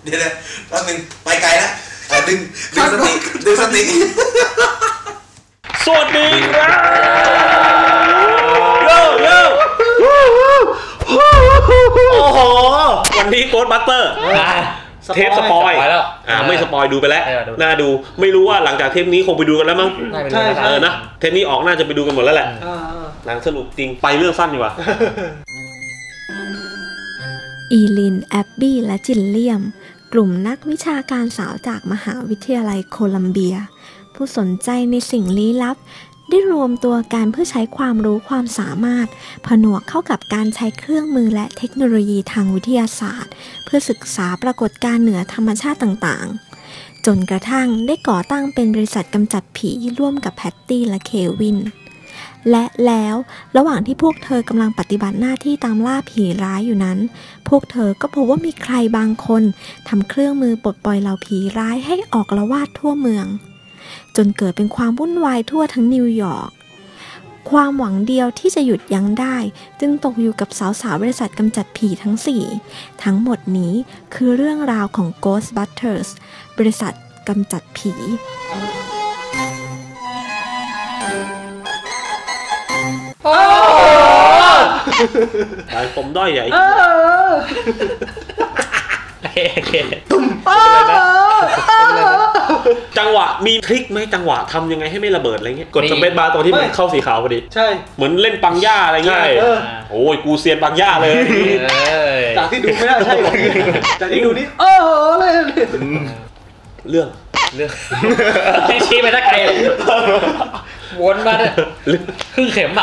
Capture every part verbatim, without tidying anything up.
เดี๋ยวแป๊บนึงไปไกลแล้วดึงดึงสติดึงสติสวัสดีครับโย่โย่โอ้โหวันนี้โค้ดบัตเตอร์เทปสปอยแล้วอ่าไม่สปอยดูไปแล้วน่าดูไม่รู้ว่าหลังจากเทปนี้คงไปดูกันแล้วมั้งใช่เออนะเทปนี้ออกน่าจะไปดูกันหมดแล้วแหละหนังสนุกจริงไปเรื่องสั้นดีกว่าอีลินแอบบี้และจิลเลียมกลุ่มนักวิชาการสาวจากมหาวิทยาลัยโคลัมเบียผู้สนใจในสิ่งลี้ลับได้รวมตัวกันเพื่อใช้ความรู้ความสามารถผนวกเข้ากับการใช้เครื่องมือและเทคโนโลยีทางวิทยาศาสตร์เพื่อศึกษาปรากฏการณ์เหนือธรรมชาติต่างๆจนกระทั่งได้ก่อตั้งเป็นบริษัทกำจัดผีร่วมกับแพตตี้และเควินและแล้วระหว่างที่พวกเธอกำลังปฏิบัติหน้าที่ตามล่าผีร้ายอยู่นั้นพวกเธอก็พบว่ามีใครบางคนทำเครื่องมือปลดปล่อยเหล่าผีร้ายให้ออกละวาดทั่วเมืองจนเกิดเป็นความวุ่นวายทั่วทั้งนิวยอร์กความหวังเดียวที่จะหยุดยั้งได้จึงตกอยู่กับสาวๆบริษัทกำจัดผีทั้งสี่ทั้งหมดนี้คือเรื่องราวของ Ghostbusters บริษัทกำจัดผีโอ้ยผมด้อยใหญ่โอเคโอเคตุ้มจังหวะมีทริคไหมจังหวะทำยังไงให้ไม่ระเบิดอะไรเงี้ยกดสเปซบาร์ตอนที่มันเข้าสีขาวพอดีใช่เหมือนเล่นปังย่าอะไรเงี้ยโอ้ยกูเซียนปังย่าเลยจากที่ดูไม่น่าใช่จากที่ดูนี่เออเลยเรื่องเรื่องให้ชี้ไปสักไกลวนมาเนี่ยครึ่งเข็มอ่ะ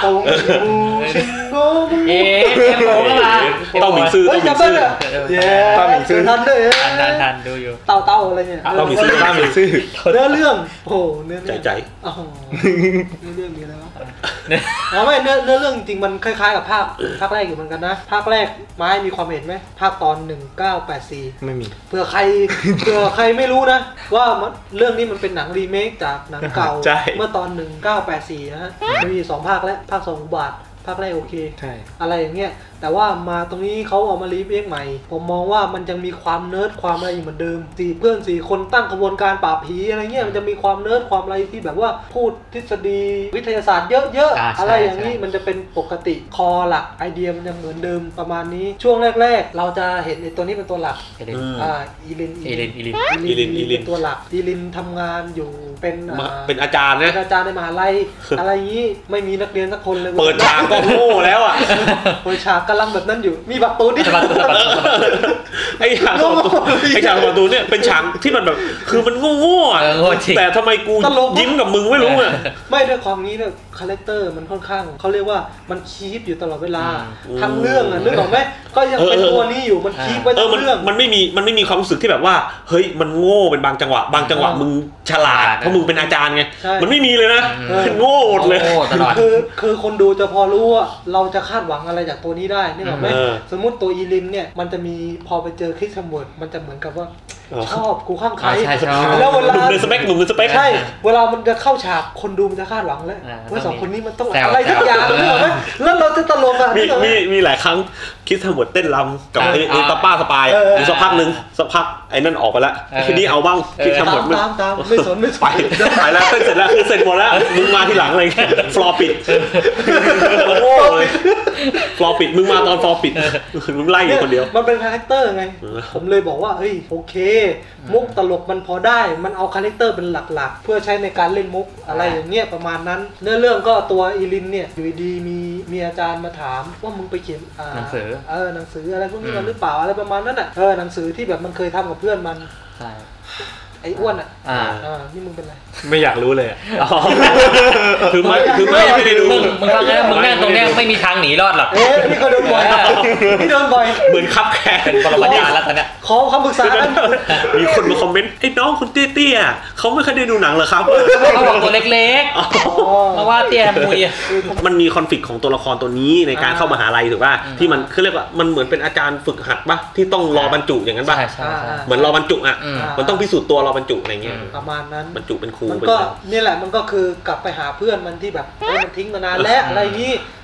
เอ๊ะเอ็มโอก็มาต้องมีซื้อต้องมีซื้อต้องมีซื้อทันด้วยทันทันดูอยู่เต่าเต่าอะไรเนี่ยต้องมีซื้อต้องมีซื้อเนื้อเรื่องโอ้เนื้อใจใจโอ้เนื้อเรื่องมีอะไรวะอ๋อไม่เนื้อเนื้อเรื่องจริงมันคล้ายๆกับภาคภาคแรกอยู่เหมือนกันนะภาคแรกไม้มีความเห็นไหมภาคตอนหนึ่งเก้าแปดสี่ไม่มีเผื่อใครเผื่อใครไม่รู้นะว่าเรื่องนี้มันเป็นหนังรีเมคจากหนังเก่าเมื่อตอนหนึ่งเก้าแปดสี่นะฮะมีสองภาคแล้วภาคสองบาทภาคแรกโอเคอะไรอย่างเงี้ยแต่ว่ามาตรงนี้เขาเอามารีเมคใหม่ผมมองว่ามันยังมีความเนิร์ดความอะไรอยู่เหมือนเดิมสี่เพื่อนสี่คนตั้งกระบวนการปราบผีอะไรเงี้ยมันจะมีความเนิร์ดความอะไรที่แบบว่าพูดทฤษฎีวิทยาศาสตร์เยอะๆอะไรอย่างนี้มันจะเป็นปกติคอหลักไอเดียมันจะเหมือนเดิมประมาณนี้ช่วงแรกๆเราจะเห็นไอตัวนี้เป็นตัวหลักอ่าอีลินอีลินอีลินอีลินอีลินเป็นตัวหลักอีลินทำงานอยู่เป็นเป็นอาจารย์นะอาจารย์ในมหาลัยอะไรอย่างนี้ไม่มีนักเรียนสักคนเลยเปิดฉากก็โง่แล้วอ่ะเปิดฉากกำลังแบบนั้นอยู่มีประตูนี่ไอ้ฉากประตูไอ้ฉากประตูเนี่ยเป็นฉากที่มันแบบคือมันโง่ๆอ่ะแต่ทำไมกูยิ้มกับมึงไม่รู้อ่ะไม่ด้วยความนี้เนี่ยคาแรคเตอร์มันค่อนข้างเขาเรียกว่ามันคีปอยู่ตลอดเวลาทั้งเรื่องอ่ะนึกออกไหมก็ยังเป็นตัวนี้อยู่มันคีปไว้ทั้งเรื่องมันไม่มีมันไม่มีความรู้สึกที่แบบว่าเฮ้ยมันโง่เป็นบางจังหวะบางจังหวะมึงฉลาดเพราะมึงเป็นอาจารย์ไงมันไม่มีเลยนะโง่หมดเลยคือคือคนดูจะพอรู้ว่าเราจะคาดหวังอะไรจากตัวนี้ได้นึกออกไหมสมมติตัวอีลินเนี่ยมันจะมีพอไปเจอคริสแฮมเวิร์ดมันจะเหมือนกับว่าชอบกูข้างใครแล้วเวลาหนุ่มสเปคหนุ่มสเปคใช่เวลามันจะเข้าฉากคนดูมันจะคาดหวังแล้วว่าสองคนนี้มันต้องอะไรทุกอย่างนึกออกไหมแล้วเราจะตลกอ่ะมีมีมีหลายครั้งคริสแฮมเวิร์ดเต้นรำกับไอ้ตาป้าสปายอยู่สักพักนึงสักพักไอ้นั่นออกไปแล้วทีนี้เอาบ้างคริสแฮมเวิร์ดตามตามไม่สนไม่สนไปไปแล้วเต้นเสร็จแล้วคือเสร็จหมดแล้วมึงมาทีหลังเลยฟลอปิดโง่เลยฟลอปิดมึงมาตอนฟลอปิดมึงไล่อยู่คนเดียวมันเป็นคาแรคเตอร์ไงผมเลยบอกว่าเฮ้ยโอเคมุกตลกมันพอได้มันเอาคาแรคเตอร์เป็นหลักๆเพื่อใช้ในการเล่นมุกอะไรอย่างเงี้ยประมาณนั้นเนื้อเรื่องก็ตัวอีลินเนี่ยอยู่ดีมีมีอาจารย์มาถามว่ามึงไปเขียนหนังสือเออหนังสืออะไรพวกนี้มันหรือเปล่าอะไรประมาณนั้นอ่ะเออหนังสือที่แบบมันเคยทำกับเพื่อนมันใช่ไอ้อ้วนอ่ะอ่านี่มึงเป็นไรไม่อยากรู้เลยคือไม่คือไม่ไม่ได้ดูมึงมึงฟังนะมึงนั่งตรงเนี้ยไม่มีทางหนีรอดหรอกเอ๊ะนี่ก็โดนบ่อยนี่โดนบ่อยเหมือนคับแคร์เป็นปรมาจารย์แล้วตอนเนี้ยขอคำปรึกษามีคนมาคอมเมนต์ไอ้น้องคุณเตี้ยๆเขาไม่เคยได้ดูหนังเหรอครับเขาบอกตัวเล็กๆมาว่าเตี้ยมุยมันมีคอนฟลิกต์ของตัวละครตัวนี้ในการเข้ามหาลัยถูกป่ะที่มันคือเรียกว่ามันเหมือนเป็นอาจารย์ฝึกหัดป่ะที่ต้องรอบรรจุอย่างนั้นป่ะเหมือนรอบรรจุอ่ะมันต้องพิสูจน์ตัวรอบรรจุอะไรเงี้ยประมาณนั้นบรรจุเป็นครูมันก็นี่แหละมันก็คือกลับไปหาเพื่อนมันที่แบบมันทิ้งมานานแล้วอะไรนี้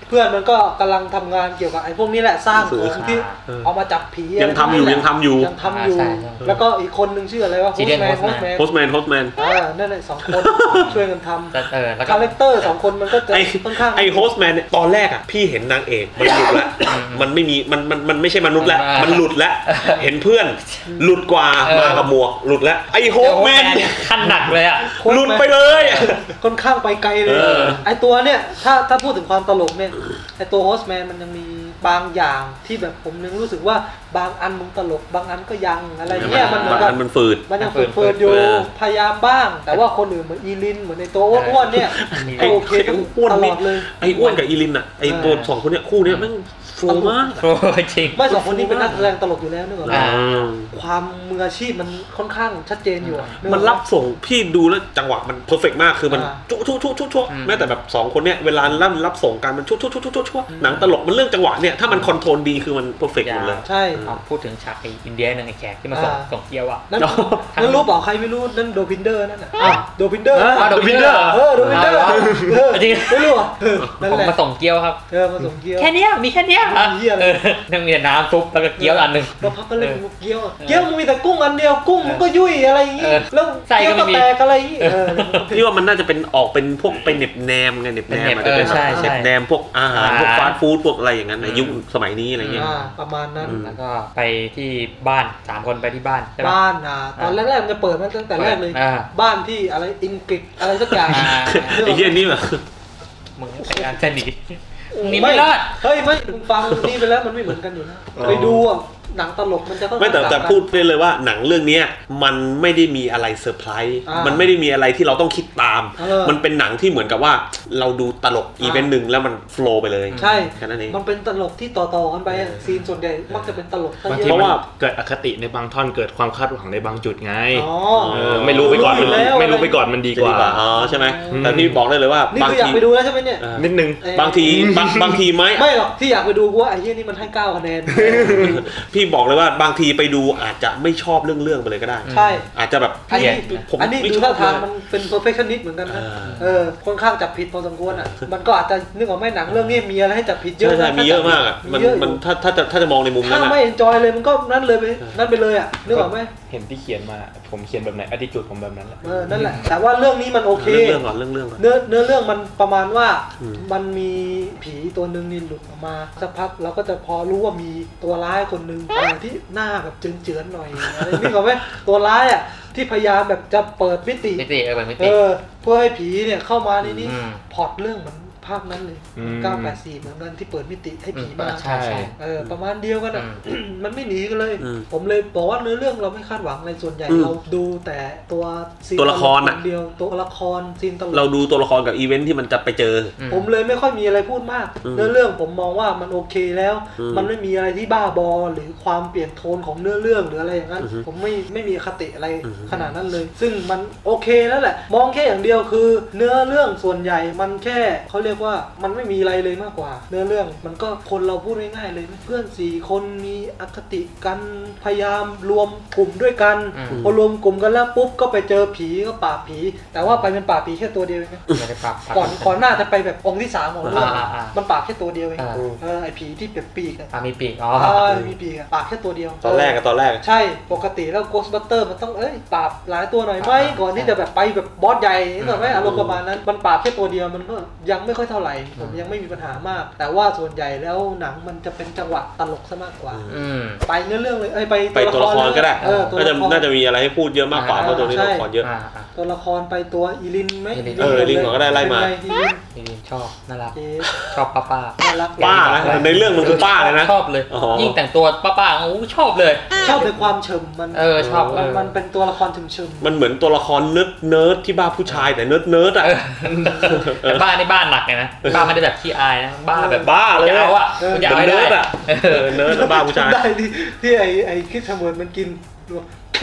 เพื่อนมันก็กำลังทำงานเกี่ยวกับไอ้พวกนี้แหละสร้างของที่เอามาจับผียังทำอยู่ยังทำอยู่ยังทำอยู่แล้วก็อีกคนนึงชื่ออะไรวะโฮสแมนโฮสแมนโฮสแมนโฮสแมนอ่านั่นแหละสองคนช่วยกันทำคาแรคเตอร์สองคนมันก็จะค่อนข้างไอ้โฮสแมนตอนแรกอ่ะพี่เห็นนางเอกมันหลุดแล้วมันไม่มีมันมันมันไม่ใช่มนุษย์แล้วมันหลุดแล้วเห็นเพื่อนหลุดกว่ามากับหมวกหลุดแล้วไอ้โฮสแมนขั้นหนักเลยอ่ะหลุดไปเลยค่อนข้างไปไกลเลยไอ้ตัวเนี่ยถ้าถ้าพูดถึงความตลกเนี่ยไอ้ตัวโฮสแมนมันยังมีบางอย่างที่แบบผมนึงรู้สึกว่าบางอันมึงตลกบางอันก็ยังอะไรเงี้ยมันเหมือนกับมันฝืดมันยังฝืดๆอยู่พยายามบ้างแต่ว่าคนอื่นเหมือนอีลินเหมือนในตัวอ้วนๆเนี่ยโอเคตลอดเลยไอ้อ้วนกับอีลินอ่ะไอ้ตัวสองคนเนี้ยคู่เนี้ยแม่งโฟล์มากโฟล์จริงไม่สองคนนี้เป็นนักแสดงตลกอยู่แล้วนึกออกไหมความมืออาชีพมันค่อนข้างชัดเจนอยู่มันรับส่งพี่ดูแล้วจังหวะมันเพอร์เฟกต์มากคือมันชุชุชุชุชุแม้แต่แบบสองคนเนี้ยเวลารับรับส่งกันมันชุชุชุชุชุชุหนังตลกมันเรื่องจังหวะเนี่ยถ้ามันคอนโทรลดีคือมันเพอร์เฟกต์หมดเลยใช่พูดถึงฉากไอ้อินเดียนึงไอ้แขกที่มาส่งส่งเกียวอ่ะนั่นรู้เปล่าใครไม่รู้นั่นโดพินเดอร์นั่นน่ะโดพินเดอร์โดพินเดอร์เออโดพินเดอร์จริงไม่รู้อ่ะนั่นแหละมาส่งเกียวครับเออมาส่งเกียวแค่นี้มีแค่นี้ยังมีน้ำซุปแล้วก็เกี๊ยวอันหนึ่งเราพักก็เล่นเกี๊ยวเกี๊ยวมันมีแต่กุ้งอันเดียวกุ้งมันก็ยุ่ยอะไรอย่างงี้แล้วเกี๊ยวก็แตกอะไรอย่างงี้พี่ว่ามันน่าจะเป็นออกเป็นพวกเป็นเน็บแนมไงเน็บแนมอาจจะเป็นเน็บแนมพวกอาหารพวกฟาสต์ฟู้ดพวกอะไรอย่างนั้นในยุคสมัยนี้อะไรเงี้ยประมาณนั้นแล้วก็ไปที่บ้านสามคนไปที่บ้านบ้านอ่ะตอนแรกๆมันจะเปิดมันตั้งแต่แรกเลยบ้านที่อะไรอังกฤษอะไรสักอย่างไอ้เหี้ยนี่แบบมึงพยายามจะหนีนี่ไม่รอดเฮ้ยไม่มึงฟังนี่ไปแล้วมันไม่เหมือนกันอยู่นะไปดูอ่ะหนังตลกมันจะต้องไม่แต่แต่พูดไปเลยว่าหนังเรื่องนี้มันไม่ได้มีอะไรเซอร์ไพรส์มันไม่ได้มีอะไรที่เราต้องคิดตามมันเป็นหนังที่เหมือนกับว่าเราดูตลกอีเวนต์หนึ่งแล้วมันโฟล์ไปเลยใช่แค่นั้นเองมันเป็นตลกที่ต่อๆกันไปซีนส่วนใหญ่มักจะเป็นตลกเพราะว่าเกิดอคติในบางท่อนเกิดความคาดหวังในบางจุดไงไม่รู้ไปก่อนมันไม่รู้ไปก่อนมันดีกว่าอ๋อใช่ไหมแต่พี่บอกได้เลยว่าบางทีอยากไปดูแล้วใช่ไหมเนี่ยนิดนึงบางทีบางบางทีไหมไม่หรอกที่อยากไปดูว่าไอ้เหี้ยนี่มันให้เก้าคะแนนพี่บอกเลยว่าบางทีไปดูอาจจะไม่ชอบเรื่องเรื่องไปเลยก็ได้ใช่อาจจะแบบผมอันนี้ดูท่าทางมันเป็น perfectionist เหมือนกันนะเออค่อนข้างจับผิดพอสมควรอ่ะมันก็อาจจะนึกออกไหมหนังเรื่องนี้มีอะไรให้จับผิดเยอะใช่มีเยอะมากอ่ะมันมันถ้าถ้าจะถ้าจะมองในมุมนั้นถ้าไม่ enjoy เลยมันก็นั่นเลยไปนั่นไปเลยอ่ะนึกออกไหมเห็นที่เขียนมาผมเขียนแบบไหน attitude ผมแบบนั้นแหละเออนั่นแหละแต่ว่าเรื่องนี้มันโอเคเรื่องก่อนเรื่องเรื่องเนื้อเนื้อเรื่องมันประมาณว่ามันมีผีตัวนึงนี่หลุดออกมาสักพักเราก็จะพอรู้ว่ามีตัวร้ายคนนึงที่หน้าแบบเจือนๆหน่อยอะไรนี่ก็ไหมตัวร้ายอ่ะที่พยายามแบบจะเปิดมิติมิติเออเปิดมิติเออเพื่อให้ผีเนี่ยเข้ามานี่นี่พอร์ตเรื่องมันภาคนั้นเลยเก้าแปดสี่เหมือนกันที่เปิดมิติให้ผีมาใช่เออประมาณเดียวกันอ่ะมันไม่หนีกันเลยผมเลยบอกว่าเนื้อเรื่องเราไม่คาดหวังในส่วนใหญ่เราดูแต่ตัวซีนตัวละครอ่ะเดียวตัวละครซีนตลกเราดูตัวละครกับอีเวนท์ที่มันจะไปเจอผมเลยไม่ค่อยมีอะไรพูดมากเนื้อเรื่องผมมองว่ามันโอเคแล้วมันไม่มีอะไรที่บ้าบอหรือความเปลี่ยนโทนของเนื้อเรื่องหรืออะไรอย่างนั้นผมไม่ไม่มีคติอะไรขนาดนั้นเลยซึ่งมันโอเคแล้วแหละมองแค่อย่างเดียวคือเนื้อเรื่องส่วนใหญ่มันแค่เขาเรียกว่ามันไม่มีอะไรเลยมากกว่าเนื้อเรื่องมันก็คนเราพูดง่ายๆเลยเพื่อนสี่คนมีอคติกันพยายามรวมกลุ่มด้วยกันพอรวมกลุ่มกันแล้วปุ๊บก็ไปเจอผีก็ปราบผีแต่ว่าไปเป็นปราบผีแค่ตัวเดียวเองนะก่อนก่อนหน้าจะไปแบบองค์ที่สามของเรื่องมันปราบแค่ตัวเดียวเองเออไอผีที่เป็นปีกอ่ะมีปีกอ๋อมีปีกอ่ะปราบแค่ตัวเดียวตอนแรกกับตอนแรกใช่ปกติแล้ว Ghostbuster มันต้องเอ้ยปราบหลายตัวหน่อยไหมก่อนที่จะแบบไปแบบบอสใหญ่นึกไหมอารมณ์ประมาณนั้นมันปราบแค่ตัวเดียวมันก็ยังไม่ค่อยเท่าไหร่ผมยังไม่มีปัญหามากแต่ว่าส่วนใหญ่แล้วหนังมันจะเป็นจังหวะตลกซะมากกว่าไปเนื้อเรื่องเลยเอ้ยไปตัวละครก็ได้น่าจะน่าจะมีอะไรให้พูดเยอะมากกว่าเพราะตัวนี้ตัวละครเยอะตัวละครไปตัวอีลินไหมเออลินก็ได้ไล่มาอีลินชอบน่ารักชอบป้าป้าน่ารักป้านะในเรื่องมันคือป้าเลยนะชอบเลยยิ่งแต่งตัวป้าป้าโอ้ชอบเลยชอบในความเฉมมันเออชอบมันเป็นตัวละครเฉมเฉมมันเหมือนตัวละครเนิร์ดเนิร์ดที่บ้าผู้ชายแต่เนิร์ดเนิร์ดอ่ะแต่บ้าในบ้านหนักไงนะบ้าไม่ได้แบบขี้อายนะบ้าแบบบ้าเลยเอาอ่ะอยากเนิร์ดอ่ะเนิร์ดบ้าผู้ชายได้ที่ที่ไอไอคิดเสมอมันกิน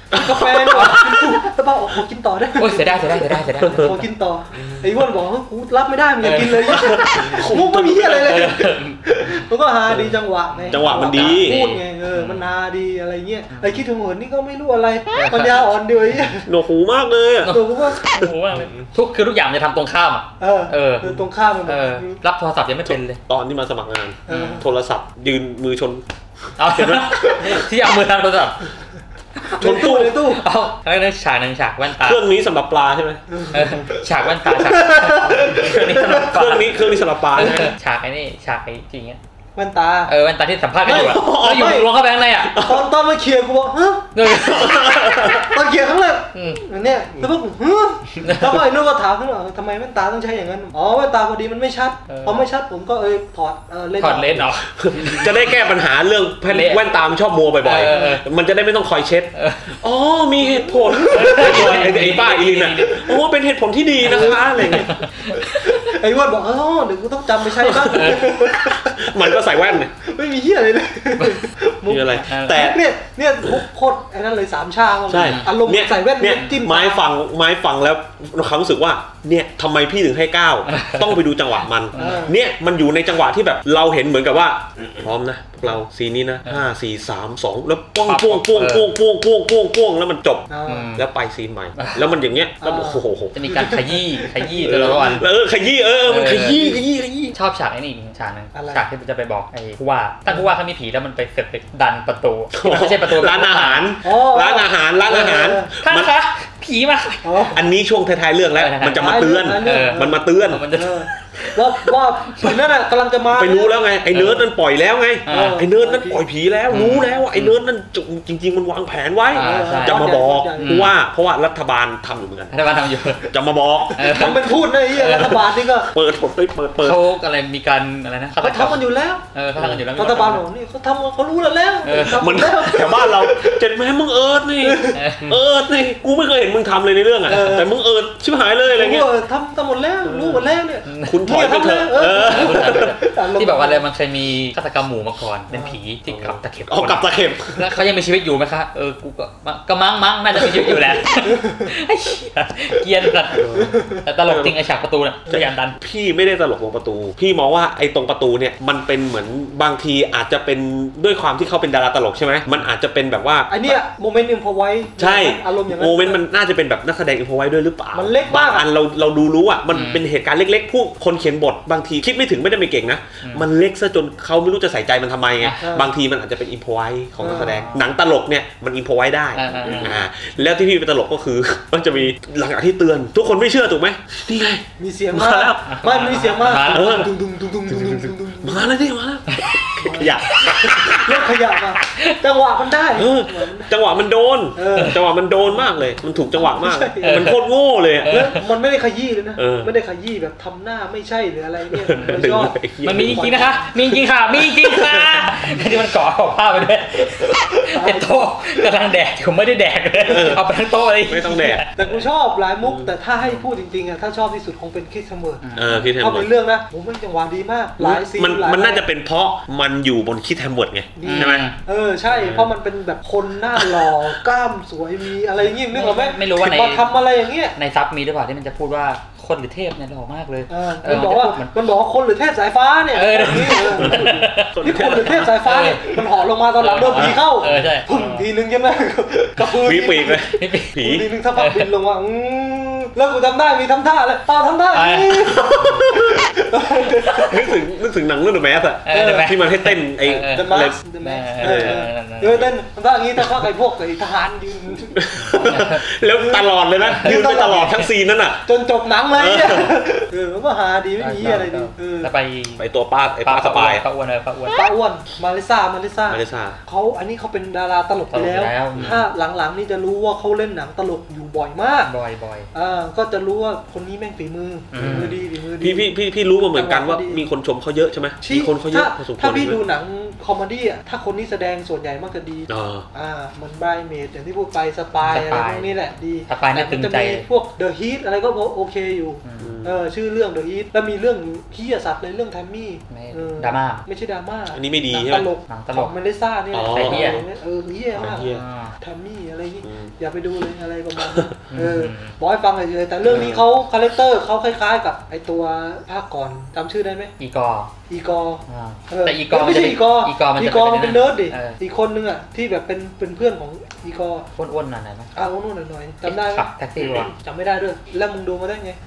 กาแฟหน่อยกินตู้แล้วป้าบอกขอกินต่อได้โอ้ยเสียดายเสียดายเสียดายเสียดายขอกินต่อไอ้อ้วนบอกกูรับไม่ได้มึงอย่ากินเลยมุกไม่มีอะไรเลยมันก็ฮาดีจังหวะไงจังหวะมันดีพูดไงเออมันฮาดีอะไรเงี้ยไอ้คิดถึงเหมือนนี่ก็ไม่รู้อะไรปัญญาอ่อนเดียวไอ้หนวกหูมากเลยอ่ะหนวกหูมากหูมากเลยทุกคือทุกอย่างจะทำตรงข้ามอ่ะเออเออตรงข้ามมันรับโทรศัพท์ยังไม่เป็นเลยตอนที่มาสมัครงานโทรศัพท์ยืนมือชนเอาเห็นไหมที่เอามือทำโทรศัพท์ชนตู้ในตู้เอาแล้วนึกฉากหนึ่งฉากแว่นตาเครื่องนี้สำหรับปลาใช่ไหมฉากแว่นตาฉากเครื่องนี้เครื่องนี้เครื่องนี้สำหรับปลาฉากไอ้นี่ฉากไอ้จริงเงี้ยแว่นตาเออแว่นตาที่สัมภาษณ์กันอยู่แล้วอยู่ลงเข้าไปข้างในอ่ะตอนตอนมาเคลียร์กูบอกฮะตอนเคลียร์ครั้งแรกเนี่ยแล้วพวกฮะแล้วไอ้นู้นก็ถามขึ้นว่าทำไมแว่นตาต้องใช้อย่างนั้นอ๋อแว่นตาพอดีมันไม่ชัดพอไม่ชัดผมก็เออถอดเออเลนส์ถอดเลนส์ออกจะได้แก้ปัญหาเรื่องแว่นตาชอบมัวบ่อยๆมันจะได้ไม่ต้องคอยเช็ดอ๋อมีเหตุผลไอ้ป้าอีลินอ่ะโอ้เป็นเหตุผลที่ดีนะคะอะไรเงี้ยไอ้อ้วนบอกอ๋อเดี๋ยวกูต้องจำไปใช้บ้างมันก็ใส่แว่นเลยไม่มีเหี้ยอะไรเลยมีอะไรแต่เนี่ยเนี่ยโคตรไอ้นั่นเลยสามชาใช่อารมณ์ใส่แว่นเนี่ยจิ้มไม้ฟังไม้ฟังแล้วเขารู้สึกว่าเนี่ยทำไมพี่ถึงให้เก้าต้องไปดูจังหวะมันเนี่ยมันอยู่ในจังหวะที่แบบเราเห็นเหมือนกับว่าพร้อมนะพวกเราซีนี้นะห้าสี่สามสองแล้วป้องป้องป้องป้องป้องป้องป้องป้องแล้วมันจบแล้วไปซีนใหม่แล้วมันอย่างเงี้ยแล้วโอ้โหจะมีการขยี้ขยี้ตลอดวันเออขยี้เออมันขยี้ขยี้ขยี้ชอบฉากไอ้นี่ฉากนึงฉากที่จะไปบอกไอ้ผู้ว่าตั้งผู้ว่าเขามีผีแล้วมันไปเสร็จไปดันประตูไม่ใช่ประตูร้านอาหารร้านอาหารร้านอาหารมันคะผีมาอันนี้ช่วงท้ายๆเรื่องแล้วมันจะมาเตือนมันมาเตือนว่าว่าผีนั่นน่ะกำลังจะมาไปรู้แล้วไงไอ้เนิร์ดนั่นปล่อยแล้วไงไอ้เนิร์ดนั่นปล่อยผีแล้วรู้แล้วไอ้เนิร์ดนั่นจริงๆมันวางแผนไว้จะมาบอกว่าเพราะว่ารัฐบาลทำอยู่เหมือนกันรัฐบาลทำอยู่จะมาบอกทำเป็นพูดนะไอ้รัฐบาลนี่ก็เปิดเปิดเปิดเปิดเขาอะไรมีการอะไรนะเขาทำกันอยู่แล้วเออเขาทำกันอยู่แล้วรัฐบาลบอกนี่เขาทำเขารู้แล้วแล้วมันแถวบ้านเราเจ็ดแม่มึงเอิร์ดนี่เอิร์ดนี่กูไม่เคยเห็นมึงทำเลยในเรื่องอ่ะแต่มึงเอิร์ดชิบหายเลยอะไรเงี้ยทำกันหมดแล้วรู้หมดแล้วเนี่ยคุณถอยไปเถอะที่บอกว่าเลยมันเคยมีฆาตกรรมหมู่มาก่อนเป็นผีที่กลับตะเข็บอ๋อกลับตะเข็บแล้วเขายังมีชีวิตอยู่ไหมคะเออกูก็ก็มั้งมั้งน่าจะมีชีวิตอยู่แหละเกียนสัตว์แต่ตลกจริงไอฉากประตูน่ะพยายามดันพี่ไม่ได้ตลกตรงประตูพี่มองว่าไอตรงประตูเนี่ยมันเป็นเหมือนบางทีอาจจะเป็นด้วยความที่เขาเป็นดาราตลกใช่ไหมมันอาจจะเป็นแบบว่าไอเนี้ยโมเมนต์อินโฟไว้ใช่อารมณ์อย่างนั้นโมเมนต์มันน่าจะเป็นแบบนักแสดงอินโฟไว้ด้วยหรือเปล่ามันเล็กมากอันเราเราดูรู้อ่ะมันเป็นเหตุการณ์เล็กๆผู้คนเขียนบทบางทีคิดไม่ถึงไม่ได้ไม่เก่งนะมันเล็กซะจนเขาไม่รู้จะใส่ใจมันทำไมไงบางทีมันอาจจะเป็นอินโฟไว้ของนักแสดงหนังตลกเนี่ยมันอินโฟไว้ได้อ่าแล้วที่พี่เป็นตลกก็คือมันจะมีหลังจากที่เตือนทุกคนไม่เชื่อถูกไหมนี่ไงมีเสียงมาแล้วไม่มีเสียงมาเออดุงดุงดุงดุงดุงดุงดุงมาแล้วนี่มาแล้วขยะเรื่องขยะมาจังหวะมันได้จังหวะมันโดนจังหวะมันโดนมากเลยมันถูกจังหวะมากมันโคตรโง่เลยแล้วมันไม่ได้ขยี้เลยนะไม่ได้ขยี้แบบทำหน้าไม่ใช่หรืออะไรเนี่ยไม่ชอบมันมีจริงนะคะมีจริงค่ะมีจริงค่ะที่มันก่อผ้าไปด้วยไอ้โต๊ะกำลังแดกอยู่ไม่ได้แดกเลยเอาไปทั้งโต๊ะเลยไม่ต้องแดกแต่กูชอบหลายมุกแต่ถ้าให้พูดจริงๆอ่ะถ้าชอบที่สุดคงเป็นคิดเสมอเออคิดเสมอเขาเป็นเรื่องนะผมเป็นจังหวะดีมากหลายซีนมันมันน่าจะเป็นเพราะมันอยู่บนคิดแฮมเวิร์ดไงใช่ไหมเออใช่เพราะมันเป็นแบบคนหน้าหล่อกล้ามสวยมีอะไรอย่างงี้นึกออกไหมไม่รู้ว่าในทำอะไรอย่างเงี้ยในซับมีหรือเปล่าที่มันจะพูดว่าคนหรือเทพเนี่ยหล่อมากเลยมันบอกว่ามันบอกว่าคนหรือเทพสายฟ้าเนี่ยนี่คนหรือเทพสายฟ้าเนี่ยมันห่อลงมาตอนหลังโดนผีเข้าพุ่งทีนึงยังไงกระพือมีปีกเลยผีทีนึงสักพักบินลงมาแล้วกูทำได้มีทำท่าเลยตาทำได้นึกถึงนึกถึงหนังเรื่อง The Mask อะที่มันให้เต้นไอ้ The Mask เออเต้นทำท่าอย่างนี้ถ้าข้าไอ้พวกไอ้ทหารยืนแล้วตลอดเลยนะยืนไปตลอดทั้งซีนนั่นน่ะจนจบหนังเลยเออมันก็หาดีไม่มีอะไรดีแล้วไปไปตัวป้าไอ้ป้าสปายป้าอ้วนเลยป้าอ้วนป้าอ้วนมาริซ่ามาริซ่ามาริซ่าเขาอันนี้เขาเป็นดาราตลกไปแล้วถ้าหลังๆนี่จะรู้ว่าเขาเล่นหนังตลกอยู่บ่อยมากบ่อยบ่อยอ่าาก็จะรู้ว่าคนนี้แม่งฝีมือฝีมือดีฝีมือดีพี่พี่พี่พี่รู้มาเหมือนกันว่ามีคนชมเขาเยอะใช่ไหมมีคนเขาเยอะพอสมควรถ้าพี่ดูหนังคอมเมดี้อ่ะถ้าคนนี้แสดงส่วนใหญ่มักจะดีอ่าเหมือนไบรเมดอย่างที่พูดไปสปายอะไรพวกนี้แหละดีสปายน่าตึงใจพวกเดอะฮีทอะไรก็โอเคอยู่เออชื่อเรื่องเดอะฮีทแล้วมีเรื่องขี้ยสัตว์เลยเรื่องแทมมี่ดราม่าไม่ใช่ดราม่าอันนี้ไม่ดีใช่ไหมตลกของเมลิซ่าเนี่ยไอ้เหี้ยเออเหี้ยมากแทมมี่อะไรนี่อย่าไปดูเลยอะไรประมาณนี้เออบอกให้ฟังเฉยๆแต่เรื่องนี้เขาคาแรคเตอร์เขาคล้ายๆกับไอตัวภาคก่อนจำชื่อได้ไหมอีกออีกอแต่อีกอไม่ใช่อีกออีกอมันเป็นเนิร์ดดิอีกคนนึงอ่ะที่แบบเป็นเป็นเพื่อนของอีกออ้วนๆหน่อยไหมอ่าอ้วนๆหน่อยๆจำได้ไหมแท็กซี่วะจำไม่ได้ด้วยแล้วมึงดูมาได้ไง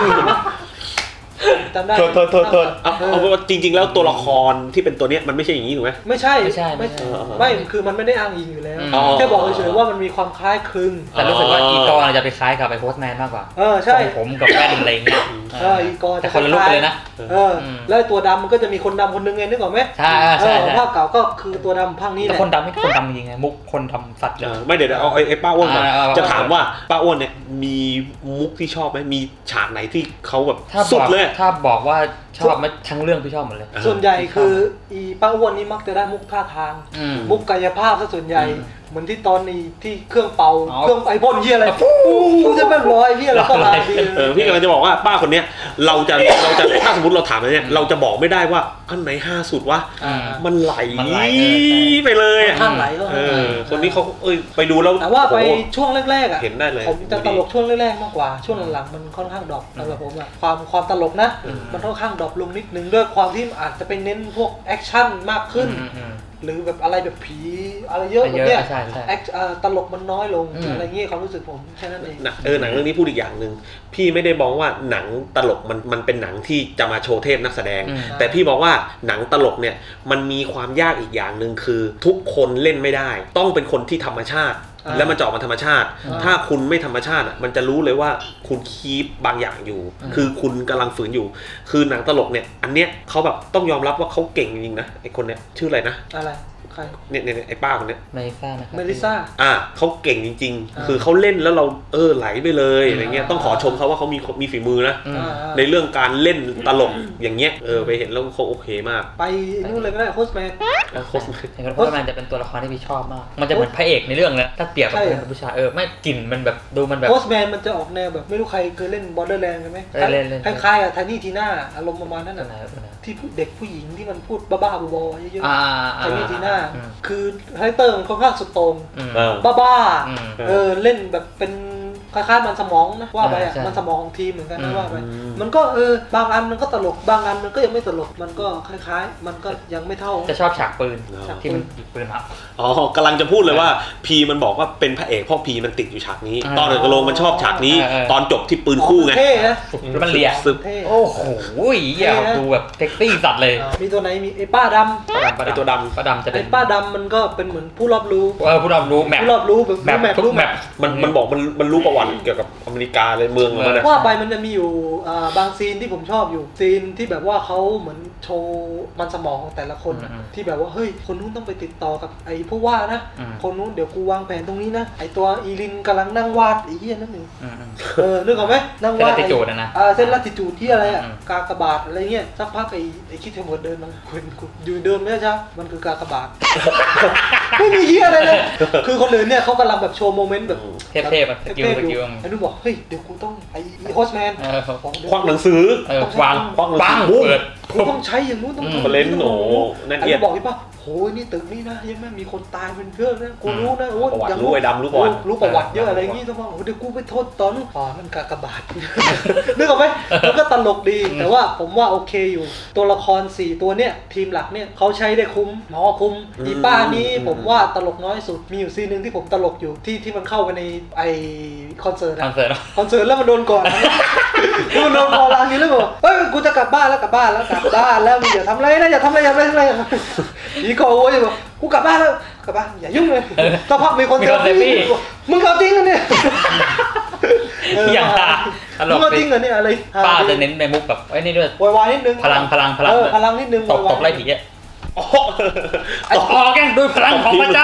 จำได้โทษโทษโทษโทษเอาเอาว่าจริงๆแล้วตัวละครที่เป็นตัวเนี้ยมันไม่ใช่อย่างนี้ถูกไหมไม่ใช่ไม่ใช่ไม่ไม่คือมันไม่ได้อ้างอิงอยู่แล้วแค่บอกเฉยๆว่ามันมีความคล้ายคลึงแต่รู้สึกว่าอีกอจะไปคล้ายกับไอ้โพสแมนมากกว่าเออใช่ผมกับแว่นอะไรเงี้ยเอออีกอแต่คนละลุคเลยนะเออแล้วตัวดำมันก็จะมีคนดำคนนึงไงนึกออกไหมใช่ใช่ภาคเก่าก็คือตัวดำภาคนี้แหละคนดำไม่คนดำจริงไงมุกคนทำสัตว์ไม่เดี๋ยวเอาไอ้ป้าอ้วนมาจะถามว่าป้าอ้วนเนี่ยมีมุกที่ชอบไหมมีฉากไหนที่เขาแบบสุดเลยถ้าบอกว่าชอบไหมทั้งเรื่องพี่ชอบหมดเลยส่วนใหญ่คืออีป้าอ้วนนี่มักจะได้มุกท่าทางมุกกายภาพซะส่วนใหญ่เหมือนที่ตอนนี้ที่เครื่องเป่าเครื่องไอพ่นเหี้ยอะไรกูจะเป็นร้อยเหี้ยแล้วก็ลายเออพี่กำลังจะบอกว่าป้าคนเนี้ยเราจะเราจะถ้าสมมติเราถามอะไรเนี่ยเราจะบอกไม่ได้ว่าอันไหนห้าสุดวะมันไหลไปเลยท่านไหลเออคนนี้เขาเอ้ยไปดูแล้วแต่ว่าไปช่วงแรกๆอ่ะเห็นได้เลยผมจะตลกช่วงแรกๆมากกว่าช่วงหลังๆมันค่อนข้างดรอปสำหรับผมอ่ะความความตลกนะมันค่อนข้างดรอปลงนิดนึงด้วยความที่อาจจะไปเน้นพวกแอคชั่นมากขึ้นหรือแบบอะไรแบบผีอะไรเยอะแบบเนี้ยแอคตลกมันน้อยลงอะไรเงี้ยความรู้สึกผมแค่นั้นเองเออหนังเรื่องนี้พูดอีกอย่างหนึ่งพี่ไม่ได้มองว่าหนังตลกมันมันเป็นหนังที่จะมาโชว์เทพนักแสดงแต่พี่บอกว่าหนังตลกเนี่ยมันมีความยากอีกอย่างหนึ่งคือทุกคนเล่นไม่ได้ต้องเป็นคนที่ธรรมชาติแล้วมันจะออกมาธรรมชาติถ้าคุณไม่ธรรมชาติอ่ะมันจะรู้เลยว่าคุณคีปบางอย่างอยู่คือคุณกำลังฝืนอยู่คือหนังตลกเนี่ยอันเนี้ยเขาแบบต้องยอมรับว่าเขาเก่งจริงๆนะไอคนเนี้ยชื่ออะไรนะอะไรใครเนี่ยเนี่ยไอ้ป้าคนเนี้ยเมลิซ่านะครับเมลิซ่าอ่ะเขาเก่งจริงๆคือเขาเล่นแล้วเราเออไหลไปเลยอะไรเงี้ยต้องขอชมเขาว่าเขามีมีฝีมือนะในเรื่องการเล่นตลกอย่างเงี้ยเออไปเห็นแล้วเขาโอเคมากไปนู่นเลยก็ได้โค้ชแมนโค้ชแมนโค้ชแมนจะเป็นตัวละครที่พี่ชอบมากมันจะเหมือนพระเอกในเรื่องเลยถ้าเปรียบกับเป็นผู้ชายเออไม่กลิ่นมันแบบดูมันแบบโค้ชแมนมันจะออกแนวแบบไม่รู้ใครเคยเล่นบอร์เดอร์แลนด์กันไหมคล้ายๆกับไทนี่ทีน่าอารมณ์ประมาณนั้นน่ะที่เด็กผู้หญิงที่มันพูดบ้าๆบอๆเยอะๆไทนี่ทีน่าคือคาแรคเตอร์มันค่อนข้างสุดโต่งบ้าๆเออเล่นแบบเป็นคล้ายๆมันสมองนะว่าไปอ่ะมันสมองของทีมเหมือนกันนะว่าไปมันก็เออบางอันมันก็ตลกบางอันมันก็ยังไม่ตลกมันก็คล้ายๆมันก็ยังไม่เท่าจะชอบฉากปืนที่มันยิงปืนครับอ๋อกำลังจะพูดเลยว่าพีมันบอกว่าเป็นพระเอกเพราะพีมันติดอยู่ฉากนี้ตอนเดอะกระโลงมันชอบฉากนี้ตอนจบที่ปืนคู่ไงเท่นะมันเลียโอ้โหอยากดูแบบเซ็กซี่สัตว์เลยมีตัวไหนมีไอ้ป้าดำไอ้ตัวดำป้าดำจะเป็นไอ้ป้าดำมันก็เป็นเหมือนผู้รอบรู้เออผู้รอบรู้แมปผู้รอบรู้แบบแมปทุกแมปมันมันบอกมันมันรู้ประวัติเกี่ยวกับอเมริกาเลยเมืองมันว่าไปมันจะมีอยู่บางซีนที่ผมชอบอยู่ซีนที่แบบว่าเขาเหมือนโชว์มันสมองของแต่ละคนที่แบบว่าเฮ้ยคนนู้นต้องไปติดต่อกับไอ้ผู้ว่านะคนนู้นเดี๋ยวกูวางแผนตรงนี้นะไอ้ตัวอีลินกำลังนั่งวาดไอ้เหี้ยนั่นเองเออนึกออกไหมนั่งวาดเส้นลัติจูดนะเส้นลัติจูดที่อะไรอ่ะกากบาทอะไรเงี้ยสักพักไอ้ไอ้คิดเทมเวิร์ดเดินมาคุณอยู่เดิมไม่ใช่มันคือกากบาทไม่มีเหี้ยอะไรเลยคือคนอื่นเนี่ยเขากำลังแบบโชว์โมเมนต์แบบเทพๆแบบสกิลสกิลไอ้นู้นบอกเฮ้ยเดี๋ยวกูต้องไอ้โฮสแมนควักหนังสือวางควักหนังสือเปิดกูต้องใช้อย่างนู้นต้องทำเล่นโอ้นั่นเอียดบอกพี่ป่ะโหนี่ตึกนี่นะยังไม่มีคนตายเป็นเพื่อนนะกูรู้นะโอ้ยังรู้ไอ้ดำรู้ประวัติรู้ประวัติเยอะอะไรอย่างงี้ต้องบอกเดี๋ยวกูไปโทษตอนนู้นอ๋อมันกากบาทนึกออกไหมมันก็ตลกดีแต่ว่าผมว่าโอเคอยู่ตัวละครสี่ตัวเนี่ยทีมหลักเนี่ยเขาใช้ได้คุ้มหมอคุ้มอีป้านี้ผมว่าตลกน้อยสุดมีอยู่ซีนนึงที่ผมตลกอยู่ที่ที่มันเข้าไปในไอคอนเสิร์ตคอนเสิร์ตคอนเสิร์ตแล้วมันโดนก่อนมันโดนก่อนร้านนี้เลยบอกเฮ้ยกูจะกลับบ้านแล้วกลับบ้านแล้วกลับบ้านแล้วมึงอย่าทำอะไรนะอย่าทำอะไรอย่าทำอะไรอีกโอ้ยบอกกูกลับบ้านแล้วกลับบ้านอย่ายุ่งเลยสักพักมีคนเซลฟี่มึงเอาจริงกันเนี่ยอย่างตามึงเอาจริงกันเนี่ยอะไรป้าจะเน้นในมุกแบบไอ้นี่ด้วยวายนิดนึงพลังพลังพลังพลังนิดนึงตบตบไล่ผีอ่ะต่อแกด้วยพลังของพระเจ้า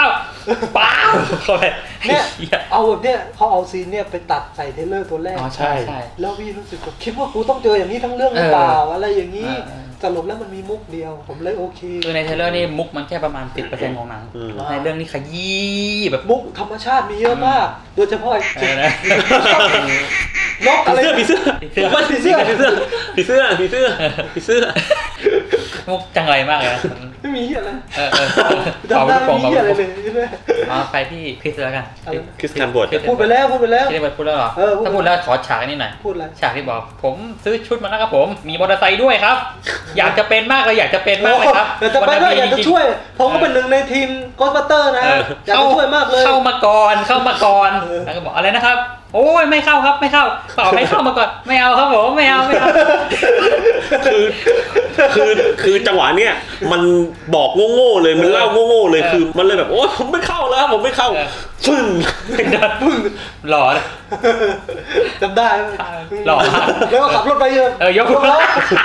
ป้าวเข้าไปเนี่ยเอาแบบเนี้ยเขาเอาซีนเนี่ยไปตัดใส่เทเลอร์ตัวแรกอ๋อใช่ใช่แล้วพี่รู้สึกแบบคิดว่ากูต้องเจออย่างนี้ทั้งเรื่องหรือเปล่าอะไรอย่างนี้สรุปแล้วมันมีมุกเดียวผมเลยโอเคคือในเทเลอร์นี่มุกมันแค่ประมาณ สิบเปอร์เซ็นต์ ของหนังในเรื่องนี้ขยี้แบบมุกธรรมชาติมีเยอะมากโดยเฉพาะนกอะไรผีเสื้อผีเสื้อผีเสื้อผีเสื้อผีเสื้อผีเสื้อผีเสื้อมุกจังไรมากเลยนะไม่มีอะไรเออเออขอไม่มีอะไรเลยอ๋อไปที่คริสแล้วกันคริสแคมบอร์ดพูดไปแล้วพูดไปแล้วที่ได้พูดแล้วเหรอถ้าพูดแล้วขอฉากนี้หน่อยพูดอะไรฉากที่บอกผมซื้อชุดมาแล้วครับผมมีมอเตอร์ไซค์ด้วยครับอยากจะเป็นมากเลยอยากจะเป็นมากเลยครับอยากจะเป็นด้วยอยากจะช่วยผมก็เป็นหนึ่งในทีมโกสต์บัสเตอร์นะอยากจะช่วยมากเลยเข้ามาก่อนเข้ามาก่อนแล้วก็บอกอะไรนะครับโอ้ยไม่เข้าครับไม่เข้าเปล่าให้เข้ามาก่อนไม่เอาครับผมไม่เอาไม่เอาคือคือคือจังหวะเนี้ยมันบอกโง่ๆเลยมันเล่าโง่ๆเลยคือมันเลยแบบโอ้ยผมไม่เข้าแล้วผมไม่เข้าฟึ่งฟึ่งหล่อเลยจำได้หล่อแล้วก็ขับรถไปเยอะเออยกล้อ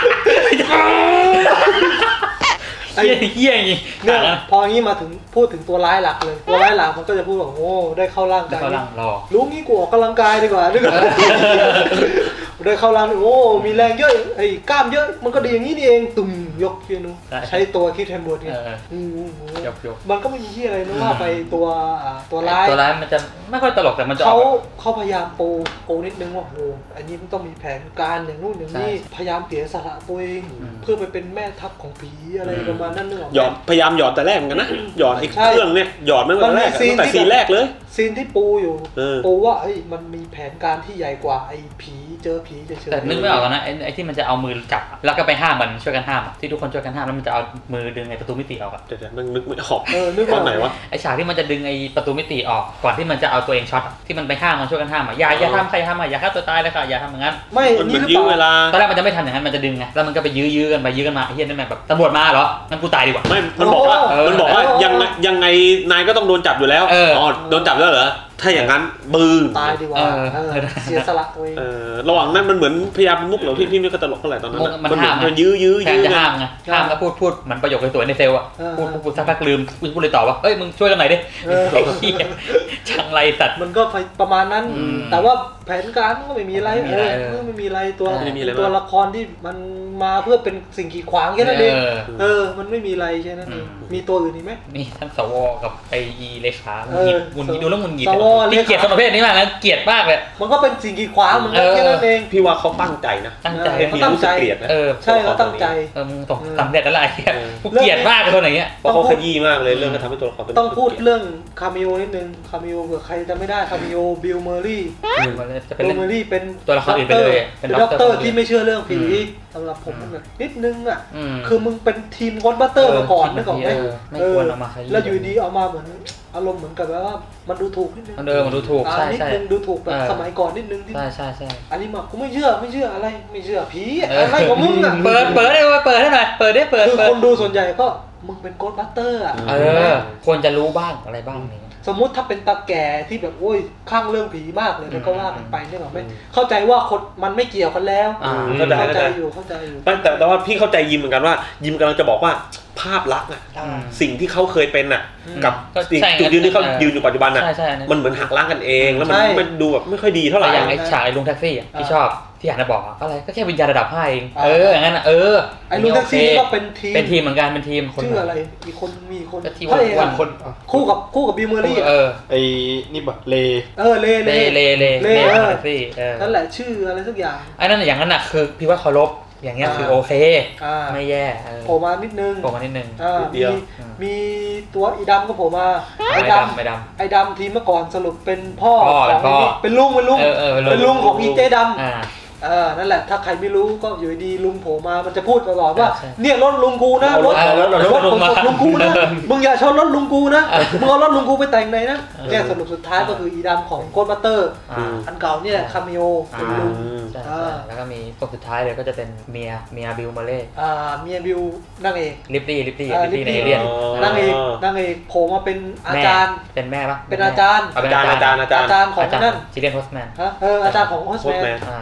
ไอ้เหี้ยอย่างงี้เนี่ยพออย่างนี้มาถึงพูดถึงตัวร้ายหลักเลยตัวร้ายหลักมันก็จะพูดว่าโอ้ได้เข้าร่างกายรู้งี้กูออกกำลังกายดีกว่าดีกว่าได้เข้าร่างโอ้มีแรงเยอะไอ้กล้ามเยอะมันก็ดีอย่างนี้นี่เองตุ่มยกเพียนูใช้ตัวคิดแทนบทเนี่ยยกยกมันก็ไม่มีที่อะไรนะว่าไปตัวตัวร้ายตัวร้ายมันจะไม่ค่อยตลกแต่มันจะเขาเขาพยายามโปโปนิดนึงว่าโอ้อันนี้มันต้องมีแผนการอย่างนู้นอย่างนี้พยายามเสียสละตัวเองเพื่อไปเป็นแม่ทัพของผีอะไรประมาณนั้นนึกออกหยอดพยายามหยอดแต่แรกเหมือนกันนะหยอดไอ้เครื่องเนี่ยหยอดไม่ตั้งแต่แรกตั้งแต่ซีนแรกเลยซีนที่ปูอยู่ปูว่าเอ้ยมันมีแผนการที่ใหญ่กว่าไอ้ผีเจอผีเฉยๆแต่นึกไม่ออกนะไอ้ไอ้ที่มันจะเอามือจับแล้วก็ไปห้ามมันช่วยกันห้ามที่ทุกคนช่วยกันห้ามแล้วมันจะเอามือดึงไอ้ประตูมิติออกอะเดี๋ยวๆนึกไม่ออกเออนึกว่าไหนวะไอ้ฉากที่มันจะดึงไอ้ประตูมิติออกก่อนที่มันจะเอาตัวเองช็อตที่มันไปห้ามมันช่วยกันห้ามอะอย่าอย่าทำใครทำอะอย่าฆ่าตัวตายเลยค่ะอย่าทำอย่างนั้นไม่นี่หรือเปล่าตอนแรกมันจะไม่ทำอย่างนั้นมันจะดึงไงแล้วมันก็ไปยื้อๆกันไปยื้อกันมาไอ้เหี้ยนั่นแบบตำรวจมาเหรองั้นกูตายดีกว่าไม่มันบอกว่ามันบอกว่ายังยังไงนายก็ต้องโดนจับอยู่แล้วอ๋อโดนจับแล้วเหรอถ้าอย่างนั้นบึ้งตายดีกว่าเสียสละตัวเองระหว่างนั้นมันเหมือนพยายามมุกเหรอพี่พี่ไม่ก็ตลกเท่าไหร่ตอนนั้นมันห้ามมันยื้อยื้อยื้อจะห้ามไงห้ามแล้วพูดพูดเหมือนประโยคสวยในเซลล์อ่ะพูดพูดสักพักลืมพูดเลยต่อว่าเอ้ยมึงช่วยกันหน่อยดิไอ้เหี้ยช่างไรสัตว์มันก็ประมาณนั้นแต่ว่าแผนการก็ไม่มีอะไรเออไม่มีอะไรตัวตัวละครที่มันมาเพื่อเป็นสิ่งกีดขวางแค่นั้นเองเออมันไม่มีอะไรแค่นั้นเองมีตัวอื่นอีกไหมมีทั้งสวกับไออีเลขาหงิดหงุดหงิดดูแล้วหงุดหงิดที่เกลียดคนประเภทนี้มากนะเกลียดมากเลยมันก็เป็นสิ่งกีดขวางมันแค่นั้นเองพี่ว่าเขาตั้งใจนะตั้งใจเขาตั้งใจเกลียดนะใช่เขาตั้งใจเออมึงตกสำเร็จแล้วไอ้เหี้ยกูเกลียดมากคนอย่างเงี้ยเพราะเขาขยี้มากเลยเรื่องที่ทำให้ตัวละครต้องพูดเรื่องคาเมโอนิดนึงคาเมโอเผื่อใครจะไม่ได้คาเมโอบิลเมอร์รี่บิลเมอร์รี่เป็นตัวละครอื่นไปเลยเป็นด็อกเตอร์ที่ไม่เชื่อเรื่องผีสำหรับผมแบบนิดนึงอ่ะคือมึงเป็นทีมโกสต์บัสเตอร์มาก่อนนึกออกไหมไม่ควรเอามาแล้วอยู่ดีเอามาเหมือนอารมณ์เหมือนกับว่ามันดูถูกนิดนึงเออมันดูถูกใช่ใช่นิดนึงดูถูกแบบสมัยก่อนนิดนึงใช่ใช่ใช่อันนี้มากูไม่เชื่อไม่เชื่ออะไรไม่เชื่อผีอะไรของมึงอ่ะเปิดเปิดได้เปิดให้หน่อยเปิดได้เปิดคือคนดูส่วนใหญ่ก็มึงเป็นโกสต์บัสเตอร์อ่ะเออควรจะรู้บ้างอะไรบ้างนี่สมมุติถ้าเป็นตาแก่ที่แบบโอ้ยคลั่งเรื่องผีมากเลยแล้วก็ว่ากันไปเนี่ยหรอไม่เข้าใจว่าคนมันไม่เกี่ยวกันแล้วเข้าใจอยู่เข้าใจอยู่แต่แต่ว่าพี่เข้าใจยิมเหมือนกันว่ายิมกำลังจะบอกว่าภาพลักษณ์อ่ะสิ่งที่เขาเคยเป็นอ่ะกับจุดยืนที่เขายืนอยู่ปัจจุบันอ่ะมันเหมือนหักล้างกันเองแล้วมันมันดูแบบไม่ค่อยดีเท่าไหร่อย่างไอ้ฉากไอ้ลุงแท็กซี่ที่ชอบที่อยากจะบอกอะไรก็แค่วิญญาณระดับห้าเองเอออย่างนั้นเออไอ้ลุงแท็กซี่ก็เป็นทีมเป็นทีมเหมือนกันเป็นทีมชื่ออะไรมีคนมีคนทีมวันคนคู่กับคู่กับบิลเมอร์รี่เออไอ้นี่แบบเลเออเลเลเลเลเลแท็กซี่นั่นแหละชื่ออะไรสักอย่างไอ้นั่นอย่างนั้นน่ะคือพี่ว่าเคารพอย่างเงี้ยคือโอเคไม่แย่โผล่มานิดนึงโผล่มานิดนึงมีมีตัวอีดำก็โผล่มาไอ้ดำไอ้ดำไอ้ดำทีมเมื่อก่อนสรุปเป็นพ่อของเป็นลุงเป็นลุงเป็นลุงของอีเจดำเออนั่นแหละถ้าใครไม่รู้ก็อยู่ดีลุงโผล่มามันจะพูดตลอดว่าเนี่ยรถลุงกูนะรถรถขนส่งลุงกูนะมึงอย่าชนรถลุงกูนะมึงเอารถลุงกูไปแต่งไหนนะเนี่ยสรุปสุดท้ายก็คืออีดำของโกสต์บัสเตอร์อันเก่าเนี่ยคาเมโอเป็นลุงแล้วก็มีตรงสุดท้ายเลยก็จะเป็นเมียเมียบิลมาเล่อ่าเมียบิลนางเอกลิปตี้ลิปตี้ลิปตี้ในเอเลียนนางเอกนางเอกโผล่มาเป็นอาจารย์เป็นแม่ปะเป็นอาจารย์อาจารย์อาจารย์อาจารย์ของนั่นจิเลียนโฮสแมนเอออาจารย์ของโฮสแมนอ่าโผ